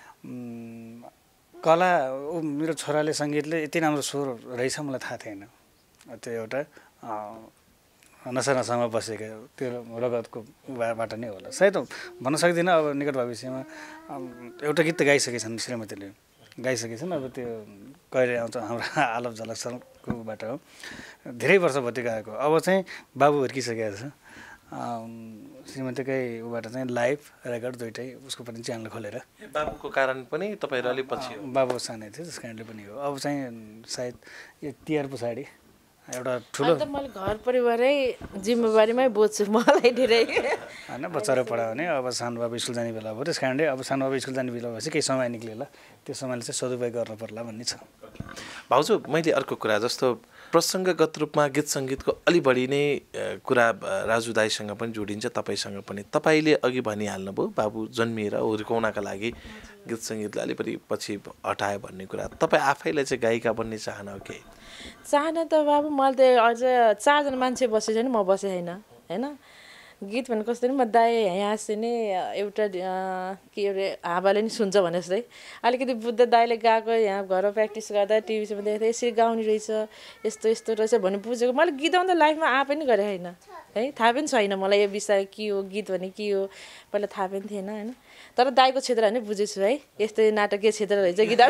कला मेरो छोराले सङ्गीतले यति राम्रो स्वर रहेछ मलाई थाहा थिएन त्यो एउटा नसा नसामा बसेको त्यो रगतको बाट नै होला सायद भन्न सक्दिनँ अब निकट भविष्यमा एउटा गीत त गाइसकेछन् श्रीमतीले गाइसकेछन् अब त्यो कहिले आउँछ हाम्रो आलप झलकसँगबाट हो धेरै वर्ष भति गएको अब चाहिँ बाबु हुर्किसकेको छ श्रीमतीकै उबाट चाहिँ लाइभ रेकर्ड दुइटै उसको पनि च्यानल खोलेर बाबुको कारण पनि तपाईँहरू अलिक पछि बाबु सानै थियो त्यस कारणले पनि हो अब चाहिँ सायद यो तिहार पछाडि एउटा ठुलो त मैले घर परिवारै जिम्मेवारीमै बोज्छु मलाई धेरै होइन बच्चाहरू पढाउने अब सानो बाबु स्कुल जाने बेला भयो त्यस कारणले अब सानो बाबु स्कुल जाने बेला भएपछि केही समय निक्लिएला त्यो समयले चाहिँ सदुपयोग गर्न पर्ला भन्ने छ भाउजू मैले अर्को कुरा जस्तो प्रसङ्गगत रूपमा गीत सङ्गीतको अलि बढी नै कुरा राजु दाईसँग पनि जोडिन्छ तपाईँसँग पनि तपाईँले अघि भनिहाल्नुभयो बाबु जन्मिएर हुर्काउनका लागि गीत सङ्गीतलाई अलि बढी पछि हटायो भन्ने कुरा तपाईँ आफैलाई चाहिँ गायिका बन्ने चाहना हो के चाहना त बाबु मैले त अझ चारजना मान्छे बसेछ नि म बसेँ होइन होइन गीत भने कस्तो नि म दाइ यहाँ चाहिँ नि एउटा के अरे हावाले नि सुन्छ भने जस्तै अलिकति बुद्ध दाइले गाएको यहाँ घरमा प्र्याक्टिस गर्दा टिभीमा देख्दा यसरी गाउने रहेछ यस्तो यस्तो रहेछ भन्ने बुझेको मैले गीत आउँदा लाइफमा आ पनि गरेको होइन है थाहा पनि छैन मलाई यो विषय के हो गीत भने के हो पहिला थाहा पनि थिएन होइन तर दाइको क्षेत्र नै बुझेछु है यस्तो नाटकीय क्षेत्र रहेछ गीत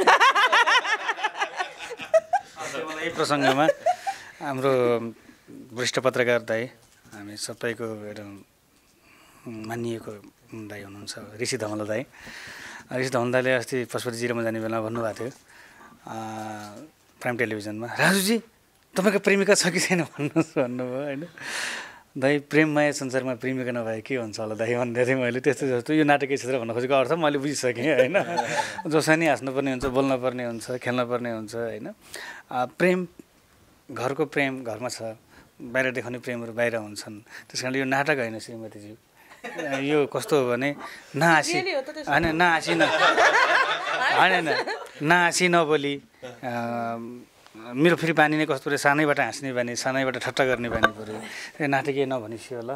यही प्रसङ्गमा हाम्रो वरिष्ठ पत्रकार दाइ हामी सबैको एउटा मानिएको दाइ हुनुहुन्छ ऋषि धमला दाइ ऋषि धमला दाइले अस्ति पशुपति जिरोमा जाने बेला भन्नुभएको थियो प्राइम टेलिभिजनमा राजुजी तपाईँको प्रेमिका छ कि छैन भन्नुहोस् भन्नुभयो होइन दाइ प्रेममय संसारमा प्रेमिका नभए के हुन्छ होला दाइ भन्दै थिएँ मैले त्यस्तो जस्तो यो नाटकीय क्षेत्र भन्न खोजेको अर्थ मैले बुझिसकेँ होइन जोसानी हाँस्नुपर्ने हुन्छ बोल्नुपर्ने हुन्छ खेल्नुपर्ने हुन्छ होइन प्रेम घरको प्रेम घरमा छ बाहिर देखाउने प्रेमहरू बाहिर हुन्छन् त्यस कारणले यो नाटक होइन श्रीमतीज्यू यो कस्तो हो भने नहाँसी होइन नहाँसी न होइन नहाँसी नबोली मेरो फेरि बानी नै कस्तो पऱ्यो सानैबाट हाँस्ने बानी सानैबाट ठट्टा गर्ने बानी पऱ्यो नाटकीय नभनेपछि होला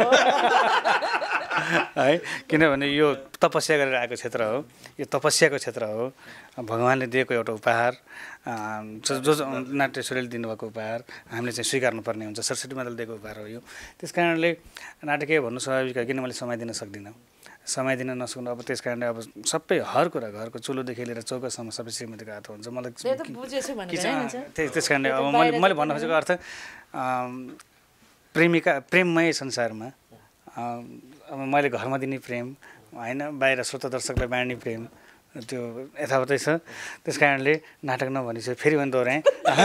है किनभने यो तपस्या गरेर आएको क्षेत्र हो यो तपस्याको क्षेत्र हो भगवान्ले दिएको एउटा उपहार जो जो नाट्य शैलीले दिनुभएको उपहार हामीले चाहिँ स्वीकार्नुपर्ने हुन्छ सरस्वती माताले दिएको उपहार हो यो त्यस कारणले नाटकीय भन्नु स्वाभाविक हो किन मैले समय दिन सक्दिनँ समय दिन नसक्नु अब त्यस कारणले अब सबै हर कुरा घरको चुलोदेखि लिएर चौकासम्म सबै श्रीमतीको हात हुन्छ मलाई त्यस कारणले अब मैले मैले भन्न खोजेको अर्थ प्रेमिका प्रेममय संसारमा अब मैले घरमा दिने प्रेम होइन बाहिर श्रोता दर्शकलाई बाँड्ने प्रेम त्यो यथावतै छ त्यस कारणले नाटक नभनेपछि फेरि पनि दोहोऱ्याएँ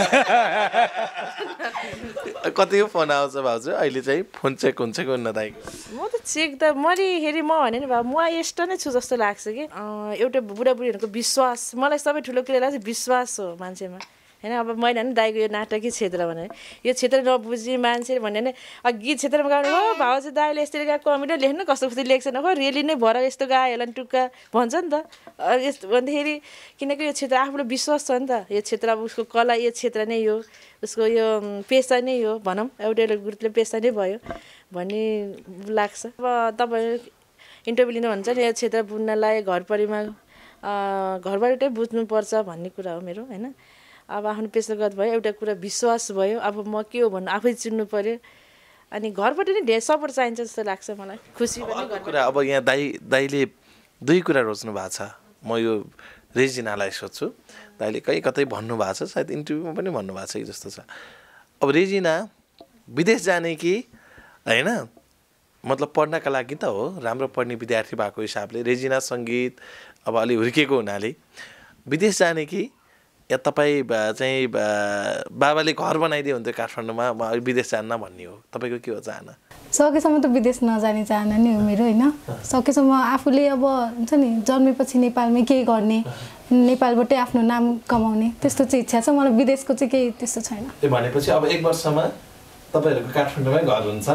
कतिको फोन आउँछ भाउजू अहिले चाहिँ फोन चेक हुन्छ कि हुन्न दाइ म त चेक त मैले हेरी म भने नि भाउ म यस्तो नै छु जस्तो लाग्छ कि एउटा बुढाबुढीहरूको विश्वास मलाई सबै ठुलो कुरा लाग्छ विश्वास हो मान्छेमा होइन अब मैले नि दाइको यो नाटकीय क्षेत्र भने यो क्षेत्र नबुझ्ने मान्छे भने नि गीत क्षेत्रमा गाउने हो भाउजू दाइले यसरी गाएको कमेडी लेख्नु कस्तो कस्तो लेख्छन् हो रेली नै भएर यस्तो गायो होला नि टुक्का भन्छ नि त यस्तो भन्दाखेरि किनकि यो क्षेत्र आफूलाई विश्वास छ नि त यो क्षेत्र अब उसको कला यो क्षेत्र नै हो उसको यो पेसा नै हो भनौँ एउटा एउटा ग्रुपले पेसा नै भयो भन्ने लाग्छ अब तपाईँ इन्टरभ्यू लिनु भन्छ नि यो क्षेत्र बुझ्नलाई घर परिवार घरबाटै बुझ्नुपर्छ भन्ने कुरा हो मेरो होइन अब आफ्नो पेसागत भयो एउटा कुरा विश्वास भयो अब म के हो भन्नु आफै चिन्नु पऱ्यो अनि घरबाट नै धेरै सपोर्ट चाहिन्छ जस्तो लाग्छ मलाई खुसी पनि कुरा अब यहाँ दाइ दाइले दुई कुरा रोज्नु भएको छ म यो रेजिनालाई सोध्छु दाइले कहीँ कतै भन्नुभएको छ सायद इन्टरभ्यूमा पनि भन्नुभएको छ कि जस्तो छ अब रेजिना विदेश जाने कि होइन मतलब पढ्नका लागि त हो राम्रो पढ्ने विद्यार्थी भएको हिसाबले रेजिना सङ्गीत अब अलि हुर्किएको हुनाले विदेश जाने कि या तपाईँ चाहिँ बाबाले घर बनाइदियो हुन्थ्यो काठमाडौँमा म विदेश जान्न भन्ने हो तपाईँको के हो चाहना सकेसम्म त विदेश नजाने चाहना नै हो मेरो होइन सकेसम्म आफूले अब हुन्छ नि जन्मेपछि नेपालमै केही गर्ने नेपालबाटै आफ्नो नाम कमाउने त्यस्तो चाहिँ इच्छा छ मलाई विदेशको चाहिँ केही त्यस्तो छैन त्यो भनेपछि अब एक वर्षमा तपाईँहरूको काठमाडौँमै घर हुन्छ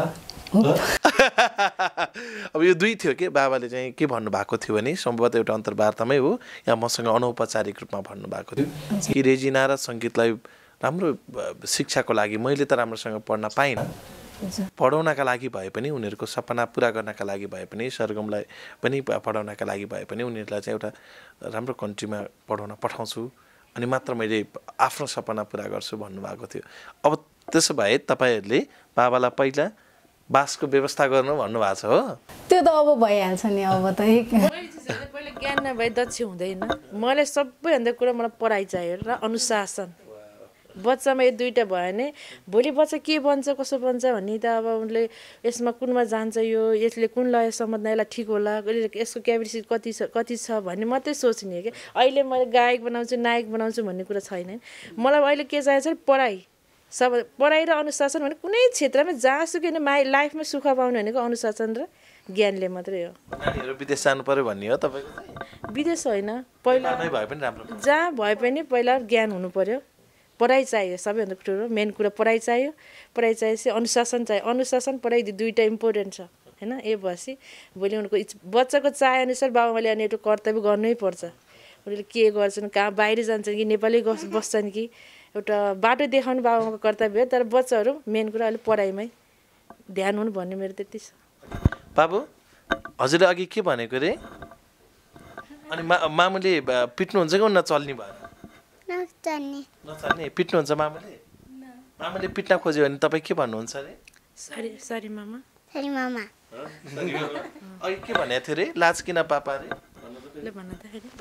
अब यो दुई थियो कि बाबाले चाहिँ के भन्नुभएको थियो भने सम्भवतः एउटा अन्तर्वार्तामै हो यहाँ मसँग अनौपचारिक रूपमा भन्नुभएको थियो कि रेजिना र सङ्गीतलाई राम्रो शिक्षाको लागि मैले त राम्रोसँग पढ्न पाइनँ पढाउनका लागि भए पनि उनीहरूको सपना पुरा गर्नका लागि भए पनि सरगमलाई पनि पढाउनका लागि भए पनि उनीहरूलाई चाहिँ एउटा राम्रो कन्ट्रीमा पढाउन पठाउँछु अनि मात्र मैले आफ्नो सपना पुरा गर्छु भन्नुभएको थियो अब त्यसो भए तपाईँहरूले बाबालाई पहिला बासको व्यवस्था गर्नु भन्नुभएको छ हो त्यो त अब भइहाल्छ नि अब त पहिला ज्ञान नभए दक्ष हुँदैन मलाई सबैभन्दा कुरा मलाई पढाइ चाहियो र अनुशासन बच्चामा यो दुइटा भयो भने भोलि बच्चा के बन्छ कसो बन्छ भन्ने त अब उसले यसमा कुनमा जान्छ यो यसले कुन लय सम्बन्ध यसलाई ठिक होला यसको क्यापेसिटी कति छ कति छ भन्ने मात्रै सोच्ने कि अहिले मैले गायक बनाउँछु नायक बनाउँछु भन्ने कुरा छैन मलाई अहिले के चाहिन्छ पढाइ सब पढाइ र अनुशासन भने कुनै क्षेत्रमा जहाँसुकै मा लाइफमा सुख पाउने भनेको अनुशासन र ज्ञानले मात्रै हो नानीहरू विदेश जानु पर्यो भन्ने हो तपाईँको विदेश होइन पहिला भए पनि राम्रो जहाँ भए पनि पहिला ज्ञान हुनु पर्यो पढाइ चाहियो सबैभन्दा ठुलो मेन कुरा पढाइ चाहियो पढाइ चाहिएपछि अनुशासन चाहियो अनुशासन पढाइ दुईवटा इम्पोर्टेन्ट छ होइन ए भएपछि भोलि उनको बच्चाको चाहेअनुसार बाबाले अनि एउटा कर्तव्य गर्नै पर्छ उनीहरूले के गर्छन् कहाँ बाहिर जान्छन् कि नेपाली बस्छन् कि एउटा बाटो देखाउनु बाबाको कर्तव्य हो तर बच्चाहरू मेन कुरा अहिले पढाइमै ध्यान हुनु भन्ने मेरो त्यति छ बाबु हजुरले अघि के भनेको रे अनि मा मामुले पिट्नुहुन्छ कि उन्न चल्ने भएर नचल्ने नचल्ने पिट्नुहुन्छ मामुले मामुले पिट्न खोज्यो भने तपाईँ के भन्नुहुन्छ अरे सरी सरी मामा सरी मामा अघि के भनेको थियो अरे लाज किन पापा अरे ले भन्न त फेरि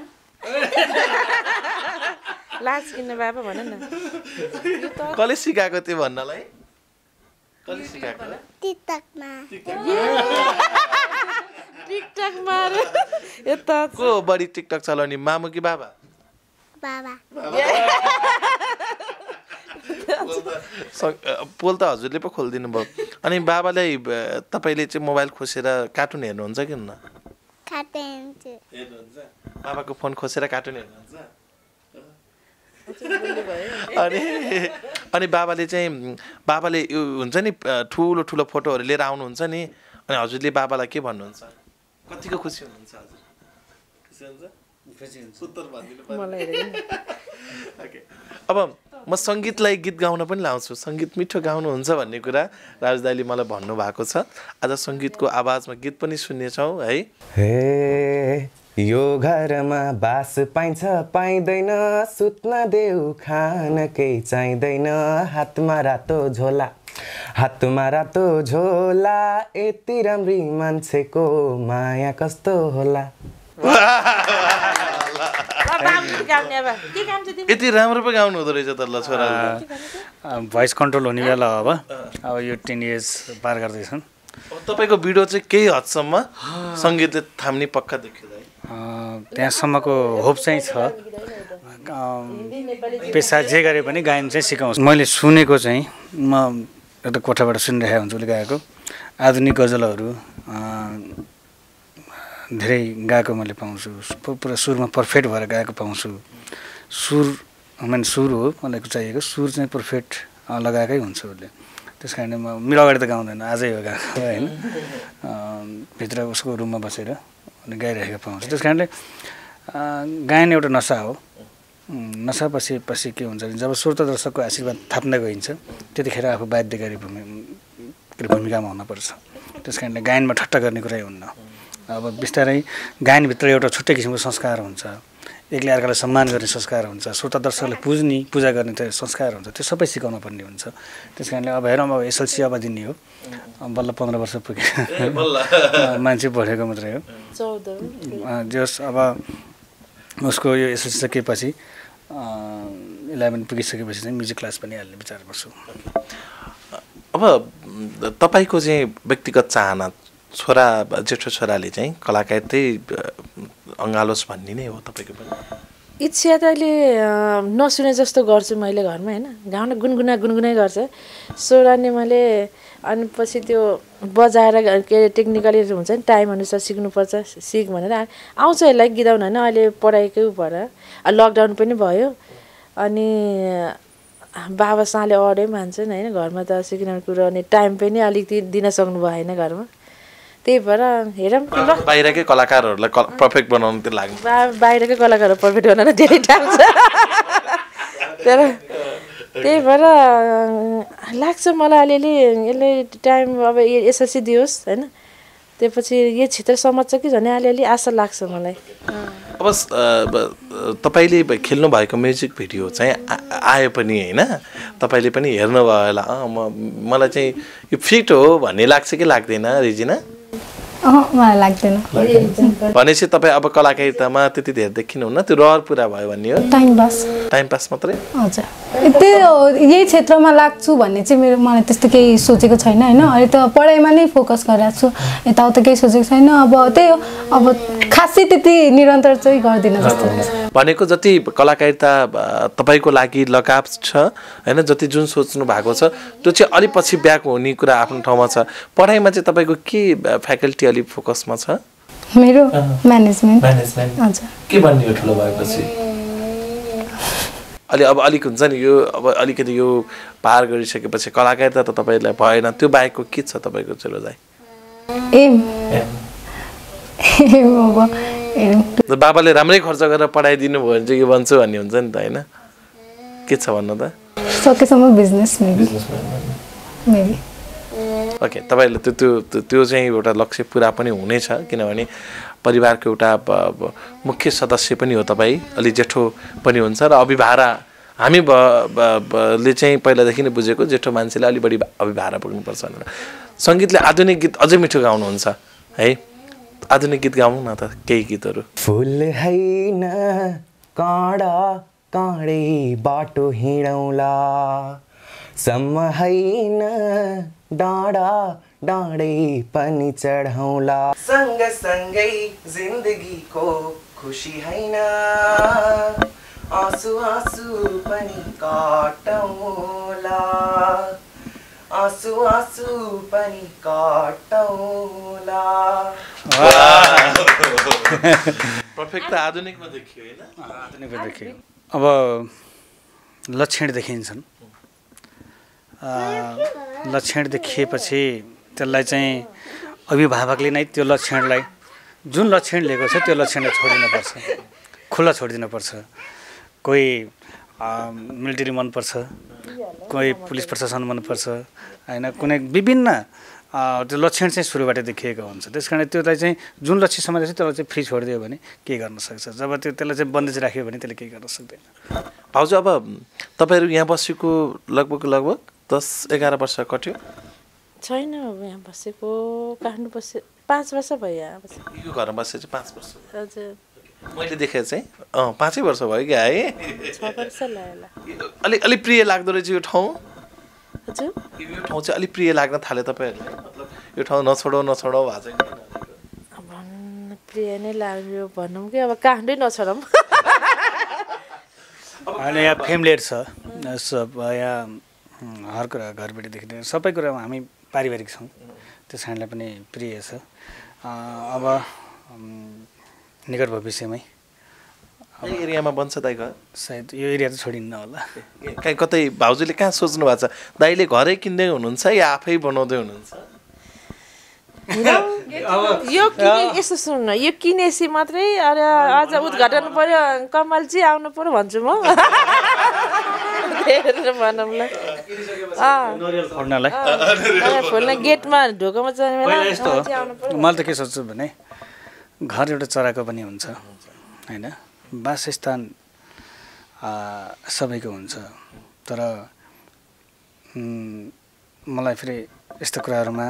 लाज किन्न बाबा भन न कसले सिकाएको थियो भन्नलाई कसले सिकाएको टिकटकमा टिकटक मार यता को बढी टिकटक चलाउने मामु कि बाबा बाबा पोल त हजुरले पो खोलिदिनु भयो अनि बाबालाई तपाईँले चाहिँ मोबाइल खोसेर कार्टुन हेर्नुहुन्छ कि न हेर्नुहुन्छ बाबाको फोन खोसेर कार्टुन हेर्नुहुन्छ अनि अनि बाबाले चाहिँ बाबाले यो हुन्छ नि ठुलो ठुलो फोटोहरू लिएर आउनुहुन्छ नि अनि हजुरले बाबालाई के भन्नुहुन्छ कतिको खुसी हुनुहुन्छ हजुर खुसी हुन्छ उत्तर भनिदिनु ओके अब म सङ्गीतलाई गीत गाउन पनि लाउँछु सङ्गीत मिठो गाउनुहुन्छ भन्ने कुरा राज दाइले मलाई भन्नुभएको छ आज सङ्गीतको आवाजमा गीत पनि सुन्नेछौँ है हे यो घरमा बास पाइन्छ पाइँदैन सुत्न देऊ खान केही चाहिँदैन हातमा रातो झोला हातमा रातो झोला यति राम्री मान्छेको माया कस्तो होला यति राम्रो पो गाउनु हुँदो रहेछ त ल छोरा भोइस कन्ट्रोल हुने बेला अब अब यो टेन इयर्स पार गर्दैछन् तपाईँको भिडियो चाहिँ केही हदसम्म सङ्गीतले थाम्ने पक्का देखियो त्यहाँसम्मको होप चाहिँ छ पेसा जे गरे पनि गायन चाहिँ सिकाउँछु मैले सुनेको चाहिँ म एउटा कोठाबाट सुनिरहेको हुन्छु उसले गाएको आधुनिक गजलहरू धेरै गाएको मैले पाउँछु पुरा सुरमा पर्फेक्ट भएर गाएको पाउँछु सुर मैले सुर हो मलाई चाहिएको सुर चाहिँ पर्फेक्ट लगाएकै हुन्छ उसले त्यस कारणले म मेरो अगाडि त गाउँदैन आजै हो गाएको होइन भित्र उसको रुममा बसेर अनि गाइरहेको पाउँछु त्यस कारणले गायन एउटा नसा हो नसा पछि पछि के हुन्छ भने जब श्रोता दर्शकको आशीर्वाद थाप्न गइन्छ त्यतिखेर आफू बाध्यकारी भूमि भूमिकामा हुनुपर्छ त्यस कारणले गायनमा ठट्टा गर्ने कुरै हुन्न अब बिस्तारै गायनभित्र एउटा छुट्टै किसिमको संस्कार हुन्छ एकले अर्कालाई सम्मान गर्ने संस्कार हुन्छ श्रोता दर्शकले पुज्ने पूजा गर्ने त्यो संस्कार हुन्छ त्यो सबै सिकाउनु पर्ने हुन्छ त्यस कारणले अब हेरौँ अब एसएलसी अब दिने हो बल्ल पन्ध्र वर्ष पुग्यो मान्छे बढेको मात्रै हो जस अब उसको यो एसएलसी सकेपछि इलेभेन पुगिसकेपछि चाहिँ म्युजिक क्लास पनि हाल्ने विचार गर्छु अब तपाईँको चाहिँ व्यक्तिगत चाहना छोरा जेठो छोराले चाहिँ कलाकारितै अँगालोस् भन्ने नै हो तपाईँको पनि इच्छा त अहिले नसुने जस्तो गर्छु मैले घरमा होइन गाउन गुनगुना गुनगुनाइ गर्छ छोराले मैले अनि पछि त्यो बजाएर के टेक्निकली हुन्छ नि टाइम अनुसार सिक्नुपर्छ सिक भनेर आउँछ यसलाई गीत गाउन होइन अहिले पढाइकै भएर लकडाउन पनि भयो अनि बाबासँगले अडै मान्छन् होइन घरमा त सिक्ने कुरो अनि टाइम पनि अलिकति दिन सक्नु भएन घरमा त्यही भएर हेरौँ बाहिरकै कलाकारहरूलाई पर्फेक्ट बनाउनु त्यो लाग्छ बाहिरकै कलाकारहरू पर्फेक्ट बनाउन धेरै टाइम छ तर त्यही भएर लाग्छ मलाई अलिअलि यसले टाइम अब एसएलसी दियोस् होइन त्यसपछि यो क्षेत्र समझ्छ कि झन् अलिअलि आशा लाग्छ मलाई अब तपाईँले खेल्नु भएको म्युजिक भिडियो चाहिँ आयो पनि होइन तपाईँले पनि हेर्नुभयो होला म मलाई चाहिँ यो फिट हो भन्ने लाग्छ कि लाग्दैन रिजिना मलाई लाग्दैन भनेपछि तपाईँ अब कलाकारितामा त्यति धेरै देखिनुहुन्न त्यो रहर पुरा भयो भन्ने हो टाइम पास टाइम पास मात्रै हजुर त्यो यही क्षेत्रमा लाग्छु भन्ने चाहिँ मेरो मलाई त्यस्तो केही सोचेको छैन होइन अहिले त पढाइमा नै फोकस गरिरहेको छु यताउता केही सोचेको छैन अब त्यही हो अब खासै त्यति निरन्तर चाहिँ गर्दिनँ जस्तो भनेको जति कलाकारिता तपाईँको लागि लगाव छ होइन जति जुन सोच्नु भएको छ त्यो चाहिँ अलि पछि ब्याक हुने कुरा आफ्नो ठाउँमा छ पढाइमा चाहिँ तपाईँको के फ्याकल्टी अलि फोकसमा छ मेरो म्यानेजमेन्ट म्यानेजमेन्ट हजुर के भन्ने हो ठुलो भएपछि अलि अब अलिक हुन्छ नि यो अब अलिकति यो पार गरिसकेपछि कलाकारिता त तपाईँलाई भएन त्यो बाहेकको के छ तपाईँको चेलोलाई एम एम अब बाबाले राम्रै खर्च गरेर पढाइदिनु भयो भने चाहिँ यो बन्छु भन्ने हुन्छ नि त होइन के छ भन्नु त सकेसम्म बिजनेस मेबी मेबी ओके तपाईँले त्यो त्यो त्यो चाहिँ एउटा लक्ष्य पुरा पनि हुनेछ किनभने परिवारको एउटा मुख्य सदस्य पनि हो तपाईँ, अलि जेठो पनि हुन्छ र अभिभारा हामी ले चाहिँ पहिलादेखि नै बुझेको जेठो मान्छेले अलि बढी अभिभारा पुग्नुपर्छ भनेर। सङ्गीतले आधुनिक गीत अझै मिठो गाउनुहुन्छ है, आधुनिक गीत गाउनु न त केही गीतहरू। फुल हैन काँडा काँडै बाटो हिँडौला, सम्म हैन डाँडा डाँडै पनि चढौला, सँगसँगै जिन्दगीको खुसी हैन आँसु आँसु पनि काटौला, आँसु आँसु पनि काटौला। पर्फेक्ट त आधुनिकमा देखियो हैन? आधुनिकमा देखियो। अब लक्षण देखिन्छन्, लक्षण देखिएपछि त्यसलाई चाहिँ अभिभावकले नै त्यो लक्षणलाई जुन लक्षण लिएको छ त्यो लक्षणलाई छोडिदिनुपर्छ, खुल्ला छोडिदिनुपर्छ। कोही मिलिट्री मनपर्छ, कोही पुलिस प्रशासन मनपर्छ होइन, कुनै विभिन्न त्यो लक्षण चाहिँ सुरुबाट देखिएको हुन्छ। त्यस कारण त्यसलाई चाहिँ जुन लक्ष्य समाज छ त्यसलाई चाहिँ फ्री छोडिदियो भने केही गर्न सक्छ, जब त्यो त्यसलाई चाहिँ बन्देज राख्यो भने त्यसले केही गर्न सक्दैन। भाउजू अब तपाईँहरू यहाँ बसेको लगभग लगभग दस एघार वर्ष कट्यो? छैन, अब यहाँ बसेको काठमाडौँ बसे पाँच वर्ष भयो यहाँ बसेको। यो घरमा बसे चाहिँ पाँच वर्ष? हजुर। मैले देखेँ चाहिँ अँ पाँचै वर्ष भयो क्या है? छ वर्ष लाग्यो। अलिक अलिक प्रिय लाग्दो रहेछ यो ठाउँ? हजुर। यो ठाउँ चाहिँ अलिक प्रिय लाग्न थाल्यो तपाईँहरूलाई? मतलब यो ठाउँ नछोडौ नछोडौ भएको चाहिँ भन्न प्रिय नै लाग्यो भनौँ कि अब काठमाडौँ नछोडौँ। अहिले यहाँ फ्यामिलियर छ, सब यहाँ हर कुरा घरबाटदेखि लिएर सबै कुरा हामी पारिवारिक छौँ, त्यस कारणले पनि प्रिय छ। अब निकट भविष्यमै एरियामा बन्छ दाइ घर? सायद यो एरिया त छोडिन्न होला। कहीँ कतै भाउजूले कहाँ सोच्नु भएको छ? दाइले घरै किन्दै हुनुहुन्छ या आफै बनाउँदै हुनुहुन्छ? यो किने यस्तो सुन्नु न, यो किनेसी मात्रै अरे आज उद्घाटन पर्यो कमलजी आउनु पर्यो भन्छु म। भनौँला फुल्ने गेटमा ढोकामा चाहिँ यस्तो हो, मैले त के सोच्छु भने घर एउटा चराको पनि हुन्छ होइन, वासस्थान सबैको हुन्छ, तर मलाई फेरि यस्तो कुराहरूमा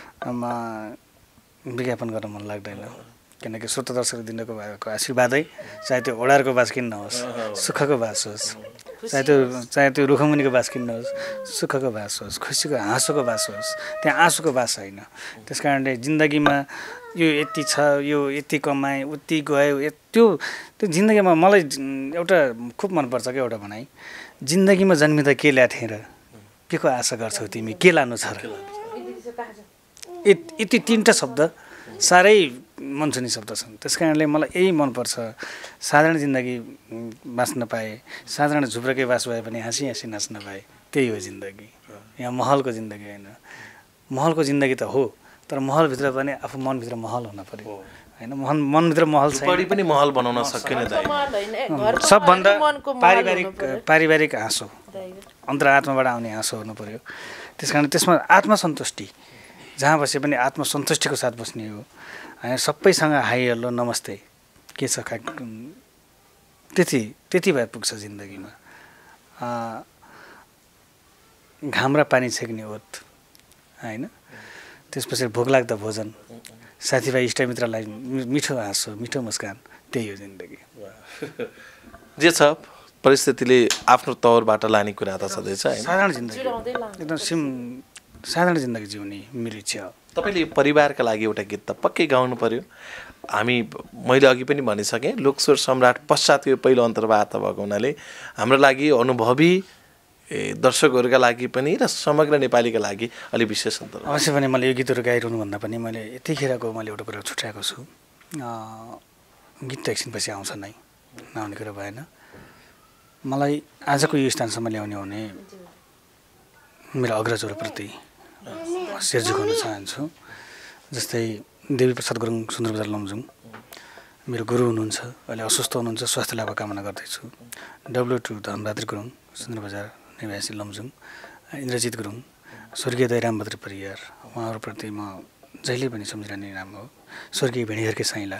विज्ञापन गर्न मन लाग्दैन, किनकि श्रोता दर्शक दिनको भएको आशीर्वादै चाहे त्यो ओडारको बास किन्न होस्, सुखको बास होस्, चाहे त्यो चाहे त्यो रुखमुनिको बास किन्न होस्, सुखको बास होस्, खुसीको हाँसोको बास होस्, त्यहाँ आँसुको बास होइन। त्यस कारणले जिन्दगीमा यो यति छ, यो यति कमाएँ, उति गयो, त्यो त्यो जिन्दगीमा मलाई एउटा खुब मनपर्छ क्या एउटा भनाइ, जिन्दगीमा जन्मिँदा के ल्याथेँ र के को आशा गर्छौ तिमी, के लानु छ र, यति तिनवटा शब्द साह्रै मनसुनी शब्द छन्। त्यस कारणले मलाई यही मनपर्छ, साधारण जिन्दगी बाँच्न पाएँ, साधारण झुप्रोकै बास भए पनि हाँसी हाँसी नाच्न पाएँ, त्यही हो जिन्दगी। यहाँ महलको जिन्दगी होइन, महलको जिन्दगी त हो तर महलभित्र पनि आफू मनभित्र महल हुन पर्यो होइन, मन मनभित्र महल छैन पनि महल बनाउन सकिने दाइ। सबभन्दा पारिवारिक पारिवारिक हाँसो, अन्तरात्माबाट आउने हाँसो हुनु पर्यो। त्यस कारण त्यसमा आत्मसन्तुष्टि, जहाँ बसे पनि आत्मसन्तुष्टिको साथ बस्ने हो होइन, सबैसँग हाई हेलो नमस्ते के छ खा, त्यति त्यति भए पुग्छ जिन्दगीमा। घाम र पानी छेक्ने ओत होइन, त्यसपछि भोक लाग्दा भोजन, साथीभाइ इष्टमित्रलाई मिठो हाँसो, मिठो मुस्कान, त्यही हो जिन्दगी। जे छ परिस्थितिले आफ्नो तौरबाट लाने कुरा त छँदैछ होइन, साधारण जिन्दगी एकदम सिम साधारण जिन्दगी जिउने मेरो इच्छा हो। तपाईँले परिवारका लागि एउटा गीत त पक्कै गाउनु पर्यो। हामी मैले अघि पनि भनिसकेँ लोकस्वर सम्राट पश्चातको पहिलो अन्तर्वार्ता भएको हुनाले हाम्रो लागि अनुभवी दर्शकहरूका लागि पनि र समग्र नेपालीका लागि अलि विशेष अन्तर। अवश्य पनि मैले यो गीतहरू गाइरहनुभन्दा पनि मैले यतिखेरको मैले एउटा कुरा छुट्याएको छु, गीत त एकछिनपछि आउँछ नै, नआउने कुरा भएन। मलाई आजको यो स्थानसम्म ल्याउने हो भने मेरो अग्रजहरूप्रति शिर झुकाउन चाहन्छु। जस्तै देवी प्रसाद गुरुङ सुन्दरबजार लमजुङ मेरो गुरु हुनुहुन्छ, अहिले अस्वस्थ हुनुहुन्छ, स्वास्थ्य लाभको कामना गर्दैछु। डब्लु टू धनबहादुर गुरुङ सुन्दरबजार निवासी लमजुङ, इन्द्रजित गुरुङ स्वर्गीय दयरामभद्र परियार उहाँहरूप्रति म जहिले पनि सम्झिरहने नाम हो। स्वर्गीय भेणीहरके साइला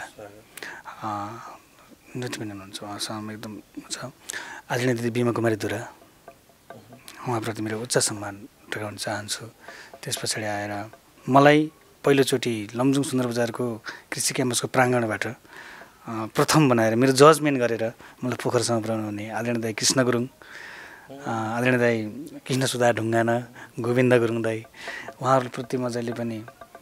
नृत्य पनि हुनुहुन्छ, उहाँसँग एकदम छ। आदरणीय दिदी बिमा कुमारी दुरा, उहाँप्रति मेरो उच्च सम्मान टोकाउन चाहन्छु। त्यस पछाडि आएर मलाई पहिलोचोटि लमजुङ सुन्दर बजारको कृषि क्याम्पसको प्राङ्गणबाट प्रथम बनाएर मेरो जजमेन्ट गरेर मलाई पोखरासम्म पुर्याउनु हुने आदरणीय दाई कृष्ण गुरुङ, आदरणीय दाई कृष्ण सुधार ढुङ्गाना, गोविन्द गुरुङ दाई, उहाँहरूप्रति म जहिले पनि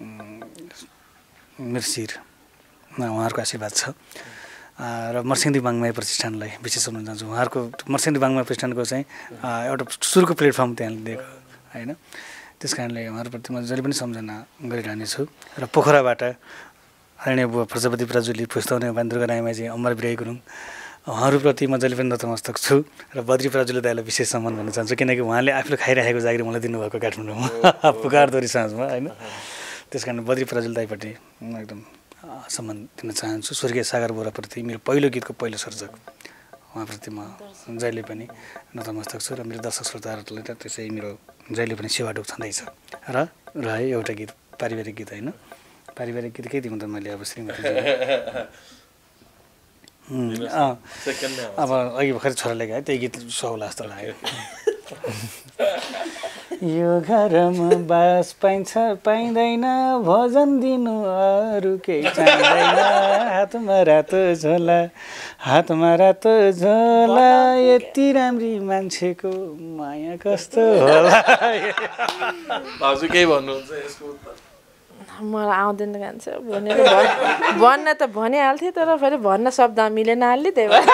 मेरो शिरमा उहाँहरूको आशीर्वाद छ। र मर्स्याङ्दी बाङमाया प्रतिष्ठानलाई विशेष भन्न चाहन्छु। उहाँहरूको मर्स्याङ्दी बाङमाया प्रतिष्ठानको चाहिँ एउटा सुरुको प्लेटफर्म त्यहाँ दिएको होइन। त्यस कारणले उहाँहरूप्रति म जहिले पनि सम्झना गरिरहनेछु। र पोखराबाट आदरणीय बुवा प्रजापति प्राजुली, पुस्ताउने बान्दुर्गा राईमाझी, अमर बिराई गुरुङ, उहाँहरूप्रति म जहिले पनि नतमस्तक छु। र बद्री प्राजुली दाइलाई विशेष सम्मान भन्न चाहन्छु, किनकि उहाँले आफूले खाइरहेको जागिर मलाई दिनुभएको काठमाडौँमा पुकारदोरी साँझमा होइन। त्यस कारण बद्री प्राजुली दाइपट्टि म एकदम सम्मान दिन चाहन्छु। स्वर्गीय सागर बोराप्रति मेरो पहिलो गीतको पहिलो सर्जक, उहाँप्रति म जहिले पनि नतमस्तक छु। र मेरो दर्शक श्रोताहरूलाई त त्यसै मेरो जहिले पनि सेवा ढोक छँदैछ। र रह्यो एउटा गीत पारिवारिक गीत होइन, पारिवारिक गीत के दिउँ त मैले अब श्रीमती अब अघि भर्खर छोराले गाएँ त्यही गीत सुहाउला जस्तो लाग्यो। यो घरमा बास पाइन्छ पाइँदैन, भोजन दिनु अरू केही चाहिँदैन, हातमा रातो झोला हातमा रातो झोला, यति राम्री मान्छेको माया कस्तो होला। भाउजू केही भन्नुहुन्छ यसको उत्तर? मलाई आउँदैन गान चाहिँ भनेर भन्न त भनिहाल्थेँ, तर फेरि भन्न शब्द मिलेन हाल्ने, त्यही भएर।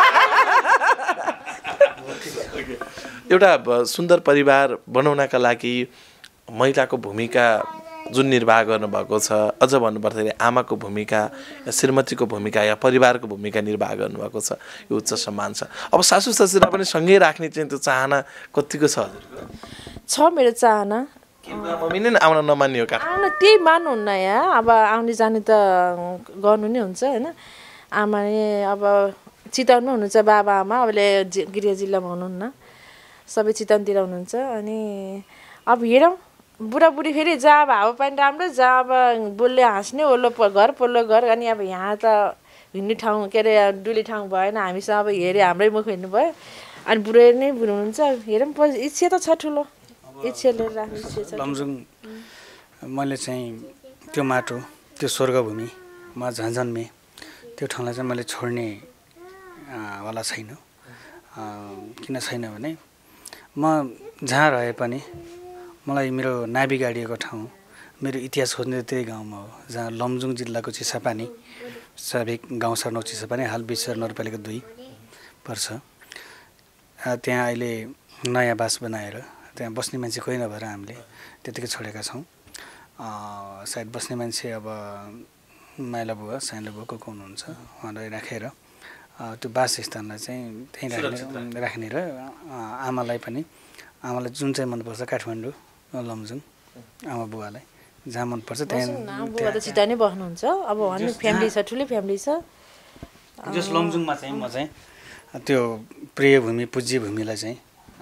एउटा सुन्दर परिवार बनाउनका लागि महिलाको भूमिका जुन निर्वाह गर्नुभएको छ, अझ भन्नुपर्दाखेरि आमाको भूमिका या श्रीमतीको भूमिका या परिवारको भूमिका निर्वाह गर्नुभएको छ, यो उच्च सम्मान छ। अब सासू ससुरा पनि सँगै राख्ने चाहिँ त्यो चाहना कतिको छ हजुरको? छ मेरो चाहना। मम्मी नै आउन नमान्ने हो? आउन केही मान्नुहुन्न यहाँ, अब आउने जाने त गर्नु नै हुन्छ होइन। आमाले अब चितवनमा हुनुहुन्छ, बाबा आमा अहिले गृह जिल्लामा हुनुहुन्न, सबै चितवनतिर हुनुहुन्छ। अनि अब हेरौँ बुढाबुढी फेरि जहाँ अब हावापानी राम्रो, जहाँ अब बोल्ने हाँस्ने, ओल्लो घर पल्लो घर। अनि अब यहाँ त हिँड्ने ठाउँ के अरे डुली ठाउँ भएन, हामीसँग अब हेऱ्यो हाम्रै मुख हिँड्नु भयो। अनि बुढो नै बुढो हुनुहुन्छ, हेरौँ इच्छा त छ ठुलो, इच्छा लिएर राख्ने इच्छा छ। लमजुङ मैले चाहिँ त्यो माटो, त्यो स्वर्गभूमिमा जहाँ जन्मेँ त्यो ठाउँलाई चाहिँ मैले छोड्ने वाला छैन। किन छैन भने म जहाँ रहे पनि मलाई मेरो नाभि गाडिएको ठाउँ, मेरो इतिहास खोज्ने त्यही गाउँमा हो, जहाँ लमजुङ जिल्लाको चिसापानी साबिक गाउँ सर नौ चिसापानी, हाल बिसर नगरपालिका दुई पर्छ। त्यहाँ अहिले नयाँ बास बनाएर त्यहाँ बस्ने मान्छे कोही नभएर हामीले त्यतिकै छोडेका छौँ। सायद बस्ने मान्छे अब माइला बुवा साइला बुवा को को हुनुहुन्छ, उहाँलाई राखेर त्यो बास स्थानलाई चाहिँ त्यहीँ राख्ने राख्ने र आमालाई पनि, आमालाई जुन चाहिँ मनपर्छ काठमाडौँ लमजुङ आमा बुवालाई जहाँ मनपर्छ त्यहाँ चिता नै बस्नुहुन्छ। अब भन्नु फ्यामिली छ, ठुलै फ्यामिली छ। जस लमजुङमा चाहिँ म चाहिँ त्यो प्रिय भूमि पूज्य भूमिलाई चाहिँ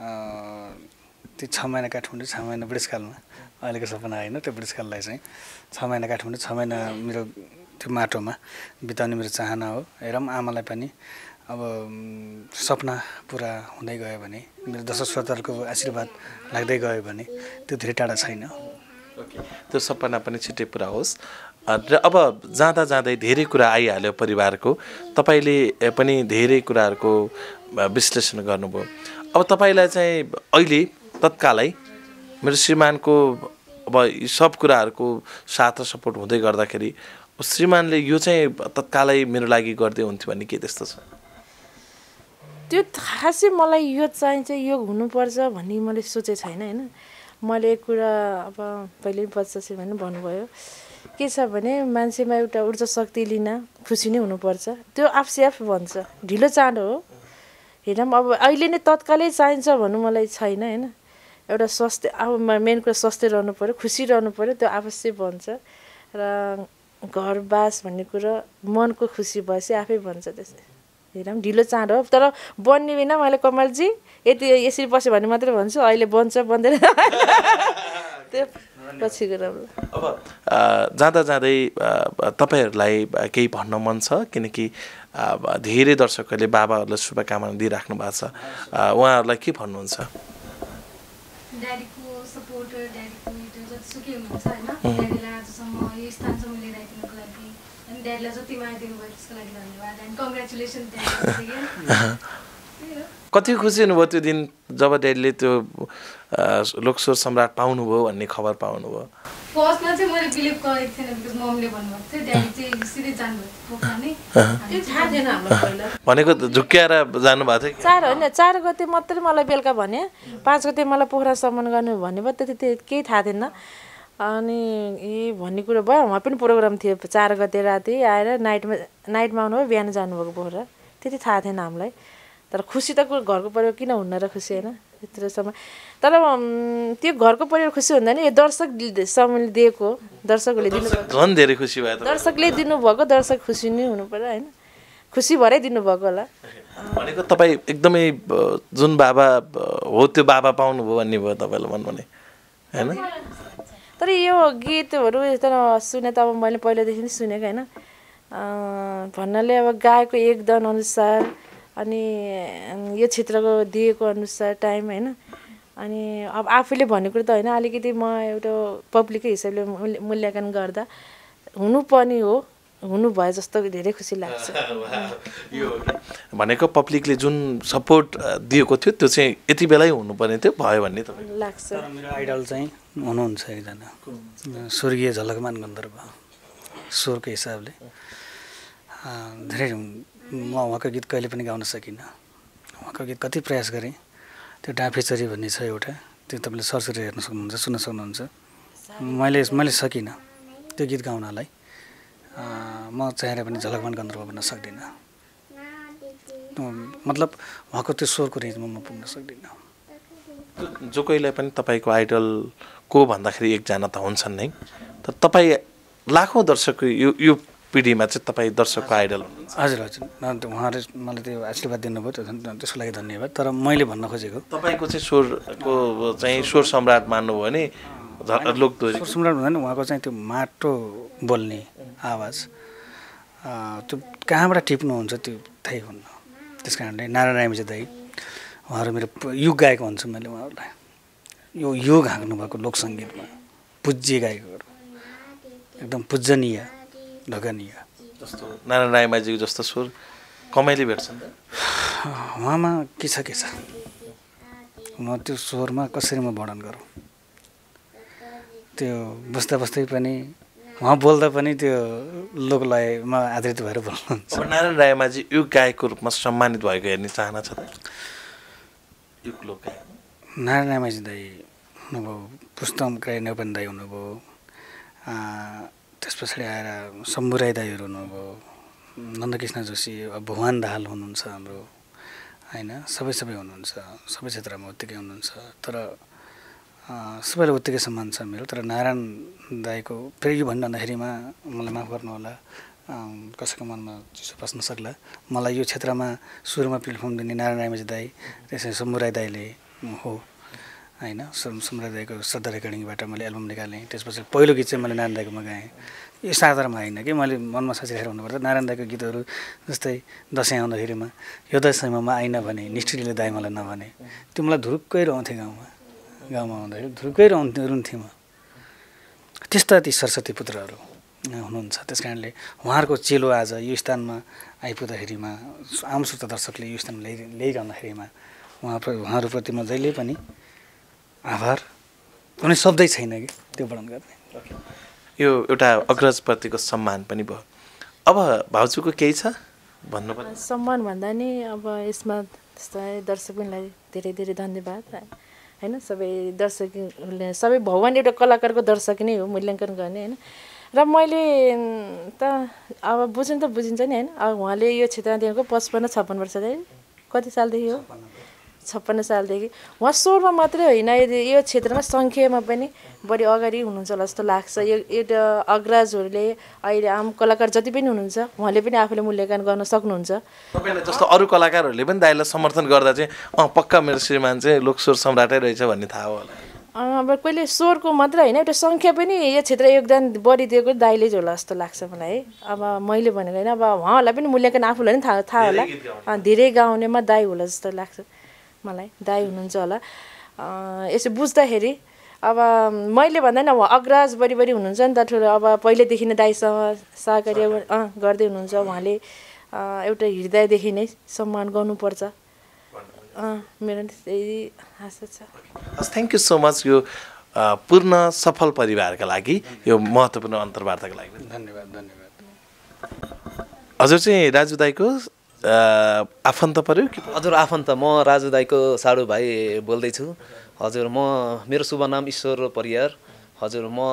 त्यो छ महिना काठमाडौँ, छ महिना बुढेसकालमा अहिलेको सपना होइन, त्यो बुढेसकाललाई चाहिँ छ महिना काठमाडौँ, छ महिना मेरो त्यो माटोमा बिताउने मेरो चाहना हो। हेरौँ आमालाई पनि अब सपना पुरा हुँदै गयो भने, मेरो दर्शक श्रोताहरूको आशीर्वाद लाग्दै गयो भने त्यो धेरै टाढा छैन। त्यो सपना पनि छिट्टै पुरा होस्। र अब जाँदा जाँदै धेरै कुरा आइहाल्यो परिवारको, तपाईँले पनि धेरै कुराहरूको विश्लेषण गर्नुभयो। अब तपाईँलाई चाहिँ अहिले तत्कालै मेरो श्रीमानको अब यी सब कुराहरूको साथ र सपोर्ट हुँदै गर्दाखेरि श्रीमानले यो चाहिँ तत्कालै मेरो लागि गर्दै हुन्थ्यो भन्ने के त्यस्तो छ? त्यो खासै मलाई यो चाहिन्छ, यो हुनुपर्छ भन्ने मैले सोचेको छैन होइन। मैले एक कुरा अब पहिले बच्चा छ भने भन्नुभयो, के छ भने मान्छेमा एउटा ऊर्जा शक्ति लिन खुसी नै हुनुपर्छ, त्यो आफसे आफ भन्छ, ढिलो चाँडो हो। हेरौँ अब अहिले नै तत्कालै चाहिन्छ भन्नु मलाई छैन होइन। एउटा स्वास्थ्य, अब मेन कुरा स्वास्थ्य रहनु पऱ्यो, खुसी रहनु पऱ्यो, त्यो आवश्यक भन्छ। र घरबास भन्ने कुरो मनको खुसी भएपछि आफै भन्छ। त्यसै हेरौँ ढिलो चाँडो हो तर बन्ने बिना मैले कमलजी यति यसरी बस्यो भने मात्रै भन्छु अहिले बन्छ बन्दैन त्यो पछि गएर अब जाँदा जाँदै तपाईँहरूलाई केही भन्न मन छ किनकि धेरै दर्शकहरूले बाबाहरूलाई शुभकामना दिइराख्नु भएको छ उहाँहरूलाई के भन्नुहुन्छ ड्याडीको सपोर्टर ड्याडीको त्यो जतिसुकै हुनुहुन्छ होइन ड्याडीलाई आजसम्म यो स्थानसम्म लिएर आइदिनुको लागि अनि ड्याडीलाई जति माया दिनुभयो त्यसको लागि धन्यवाद एन्ड कङ्ग्रेचुलेसन ड्याडी कति खुसी हुनुभयो त्यो दिन जब ड्याडीले त्यो लोकस्वर सम्राट पाउनुभयो भन्ने खबर पाउनुभयो फर्स्टमा चाहिँ मैले बिलिभ गरेको थिएन बिकज मम्मीले भन्नुभएको थियो ड्याडी चाहिँ सिधै जानुभएको थियो पोखरा नै त्यो थाहा थिएन हाम्रो पहिला भनेको झुक्क्याएर जानुभएको थियो चार होइन चार गते मात्रै मलाई बेलुका भने पाँच गते मलाई पोखरासम्म गर्नु भन्ने भयो त्यति केही थाहा थिएन अनि ए भन्ने कुरो भयो उहाँ पनि प्रोग्राम थियो चार गते राति आएर नाइटमा नाइटमा आउनुभयो बिहान जानुभएको पोखरा त्यति थाहा थिएन हामीलाई तर खुसी त घरको परिवार किन हुन्न र खुसी होइन त्यत्रोसम्म तर त्यो घरको परिवार खुसी हुँदैन यो दर्शक समूहले दिएको दर्शकहरूले दिनुभएको झन् धेरै खुसी भयो दर्शकले दिनुभएको दर्शक खुसी नै हुनु पर्यो होइन खुसी भएरै दिनुभएको होला भनेको तपाईँ एकदमै जुन बाबा हो त्यो बाबा पाउनुभयो भन्ने भयो तपाईँलाई मन भने होइन तर यो गीतहरू तर सुने त अब मैले पहिलादेखि नै सुनेको होइन भन्नाले अब गाएको एकदम अनुसार अनि यो क्षेत्रको दिएको अनुसार टाइम होइन अनि अब आफूले भनेको त होइन अलिकति म एउटा पब्लिककै हिसाबले मूल्याङ्कन गर्दा हुनुपर्ने हो हुनु भयो जस्तो धेरै खुसी लाग्छ यो भनेको पब्लिकले जुन सपोर्ट दिएको थियो त्यो चाहिँ यति बेलै हुनुपर्ने थियो भयो भन्ने तपाईँ लाग्छ मेरो आइडल चाहिँ हुनुहुन्छ एकजना स्वर्गीय झलकमान गन्धर्व स्वरको हिसाबले धेरै म उहाँको गीत कहिले पनि गाउन सकिनँ उहाँको गीत कति प्रयास गरेँ त्यो डाँफेचरी भन्ने छ एउटा त्यो तपाईँले सर्च गरेर हेर्न सक्नुहुन्छ सुन्न सक्नुहुन्छ मैले मैले सकिनँ त्यो गीत गाउनलाई म चाहेर पनि झलकमान गन्धर्व बन्न सक्दिनँ मतलब उहाँको त्यो स्वरको रेन्जमा म पुग्न सक्दिनँ जो कोहीलाई पनि तपाईँको आइडल को भन्दाखेरि एकजना त हुन्छन् नै तर तपाईँ लाखौँ दर्शकको यो यो पिँढीमा चाहिँ तपाईँ दर्शकको आइडल हजुर हजुर उहाँले मलाई त्यो आशीर्वाद दिनुभयो त्यसको लागि धन्यवाद तर मैले भन्न खोजेको तपाईँको चाहिँ स्वरको चाहिँ स्वर सम्राट मान्नुभयो भने लोकदोहोरी स्वर सम्राट भन्दा नि उहाँको चाहिँ त्यो माटो बोल्ने आवाज त्यो कहाँबाट टिप्नुहुन्छ त्यो थाहै हुन्न त्यस कारणले नारायण रायमाझी दाइ उहाँहरू मेरो युग गाएको भन्छु मैले उहाँहरूलाई यो युग हाँक्नु भएको लोकसङ्गीतमा पूज्य गायकहरू एकदम पूजनीय ढगनीय जस्तो नारायण रायमाझीको जस्तो स्वर कमाइले भेट्छन् त उहाँमा के छ के छ म त्यो स्वरमा कसरी म वर्णन गरौँ त्यो बस्दा बस्दै पनि उहाँ बोल्दा पनि त्यो लोकलयमा आधारित भएर बोल्नुहुन्छ अब नारायण रायमाझी युग गायकको रूपमा सम्मानित भएको हेर्ने चाहना छ त युग लोक गायक नारायण रायमाझी दाई हुनुभयो पुस्तम क्राइ नेपन दाई हुनुभयो त्यस पछाडि आएर शम्भु राई दाईहरू हुनुभयो नन्दकृष्ण जोशी भुवन दाहाल हुनुहुन्छ हाम्रो होइन सबै सबै हुनुहुन्छ सबै क्षेत्रमा उत्तिकै हुनुहुन्छ तर सबैलाई उत्तिकै सम्मान छ मेरो तर नारायण दाईको फेरि यो भन्नुहुँदाखेरिमा मलाई माफ गर्नु होला कसैको मनमा चिसो पस्न सक्ला मलाई यो क्षेत्रमा सुरुमा प्लेटफर्म दिने नारायण रायमाझी दाई त्यसै शम्भु राई दाईले हो होइन शम्भु राई दाईको श्रद्धा रेकर्डिङबाट मैले एल्बम निकालेँ त्यसपछि पहिलो गीत चाहिँ मैले नारायण दाईकोमा गाएँ यो साधारणमा होइन कि मैले मनमा साँच्चै हुनुपर्दा नारायण दाईको गीतहरू जस्तै दसैँ आउँदाखेरिमा यो दसैँमा म आइन भने निष्ठुरीले दाई मलाई नभने त्यो मलाई धुरुक्कै रहन्थेँ गाउँमा गाउँमा आउँदाखेरि धुरुक्कै रहन्थ्यो रुन्थेँ म त्यस्ता ती सरस्वती पुत्रहरू हुनुहुन्छ त्यस कारणले उहाँहरूको चेलो आज यो स्थानमा आइपुग्दाखेरिमा आम श्रोता दर्शकले यो स्थानमा ल्याइ ल्याइरहँदाखेरिमा उहाँ उहाँहरूप्रति म जहिले पनि आभार कुनै शब्दै छैन कि त्यो वर्णन गर्ने यो एउटा अग्रजप्रतिको सम्मान पनि भयो अब भाउजूको केही छ भन्नुपर्ने सम्मान भन्दा नि अब यसमा त्यस्तो दर्शकलाई धेरै धेरै धन्यवाद होइन सबै दर्शकले सबै भगवान् एउटा कलाकारको दर्शक नै हो मूल्याङ्कन गर्ने होइन र मैले त अब बुझ्नु त बुझिन्छ नि होइन अब उहाँले यो क्षेत्रमा दिएको पचपन्न छप्पन्न वर्षदेखि कति सालदेखि हो छप्पन्न सालदेखि उहाँ स्वरमा मात्रै होइन यदि यो क्षेत्रमा सङ्ख्यामा पनि बढी अगाडि हुनुहुन्छ होला जस्तो लाग्छ। यो एउटा अग्रजहरूले अहिले आम कलाकार जति पनि हुनुहुन्छ उहाँले पनि आफूले मूल्याङ्कन गर्न सक्नुहुन्छ। तपाईँलाई जस्तो अरू कलाकारहरूले पनि दाइलाई समर्थन गर्दा चाहिँ अँ पक्का मेरो श्रीमान चाहिँ लोकस्वर सम्राटै रहेछ भन्ने थाहा हो होला। अब कहिले स्वरको मात्र होइन एउटा सङ्ख्या पनि यो क्षेत्र योगदान बढी दिएको दाइले होला जस्तो लाग्छ मलाई है। अब मैले भनेको होइन अब उहाँहरूलाई पनि मूल्याङ्कन आफूलाई पनि थाहा थाहा होला धेरै गाउनेमा दाइ होला जस्तो लाग्छ मलाई। दाइ हुनुहुन्छ होला यसो बुझ्दाखेरि अब मैले भन्दैन अब अग्रज बढी बढी हुनुहुन्छ नि त ठुलो अब पहिल्यैदेखि नै दाइसँग सहकार्य अँ गर्दै हुनुहुन्छ उहाँले एउटा हृदयदेखि नै सम्मान गर्नुपर्छ अँ मेरो त्यही आशा छ। हस् थ्याङ्क यू सो मच यो पूर्ण सफल परिवारका लागि यो महत्त्वपूर्ण अन्तर्वार्ताको लागि धन्यवाद धन्यवाद। हजुर चाहिँ राजु दाइको आफन्त पर्यो कि? हजुर आफन्त, म राजु दाइको साडु भाइ बोल्दैछु। हजुर म मेरो शुभ नाम ईश्वर परियार। हजुर म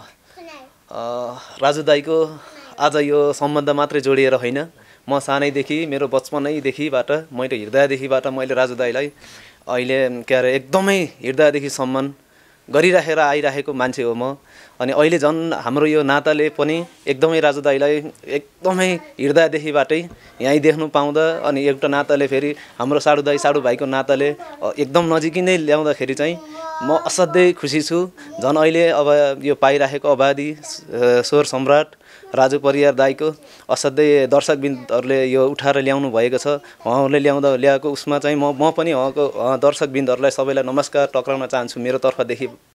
राजु दाइको आज यो सम्बन्ध मात्रै जोडिएर होइन, म सानैदेखि मेरो बचपनैदेखिबाट मैले हृदयदेखिबाट मैले राजु दाइलाई अहिले के अरे एकदमै हृदयदेखि सम्मान गरिराखेर आइराखेको मान्छे हो म। अनि अहिले झन् हाम्रो यो नाताले पनि एकदमै राजु दाइलाई एकदमै हृदयदेखिबाटै यहीँ देख्नु पाउँदा अनि एउटा नाताले फेरि हाम्रो साडु दाइ साडु भाइको नाताले एकदम नजिकै नै ल्याउँदाखेरि चाहिँ म असाध्यै खुसी छु। झन् अहिले अब यो पाइराखेको अबाधी स्वर सम्राट राजु परियार दाइको असाध्यै दर्शकबिन्दहरूले यो उठाएर ल्याउनु भएको छ। उहाँहरूले ल्याउँदा ल्याएको उसमा चाहिँ म म पनि उहाँको दर्शकबिन्दहरूलाई सबैलाई नमस्कार टक्राउन चाहन्छु मेरो तर्फदेखि।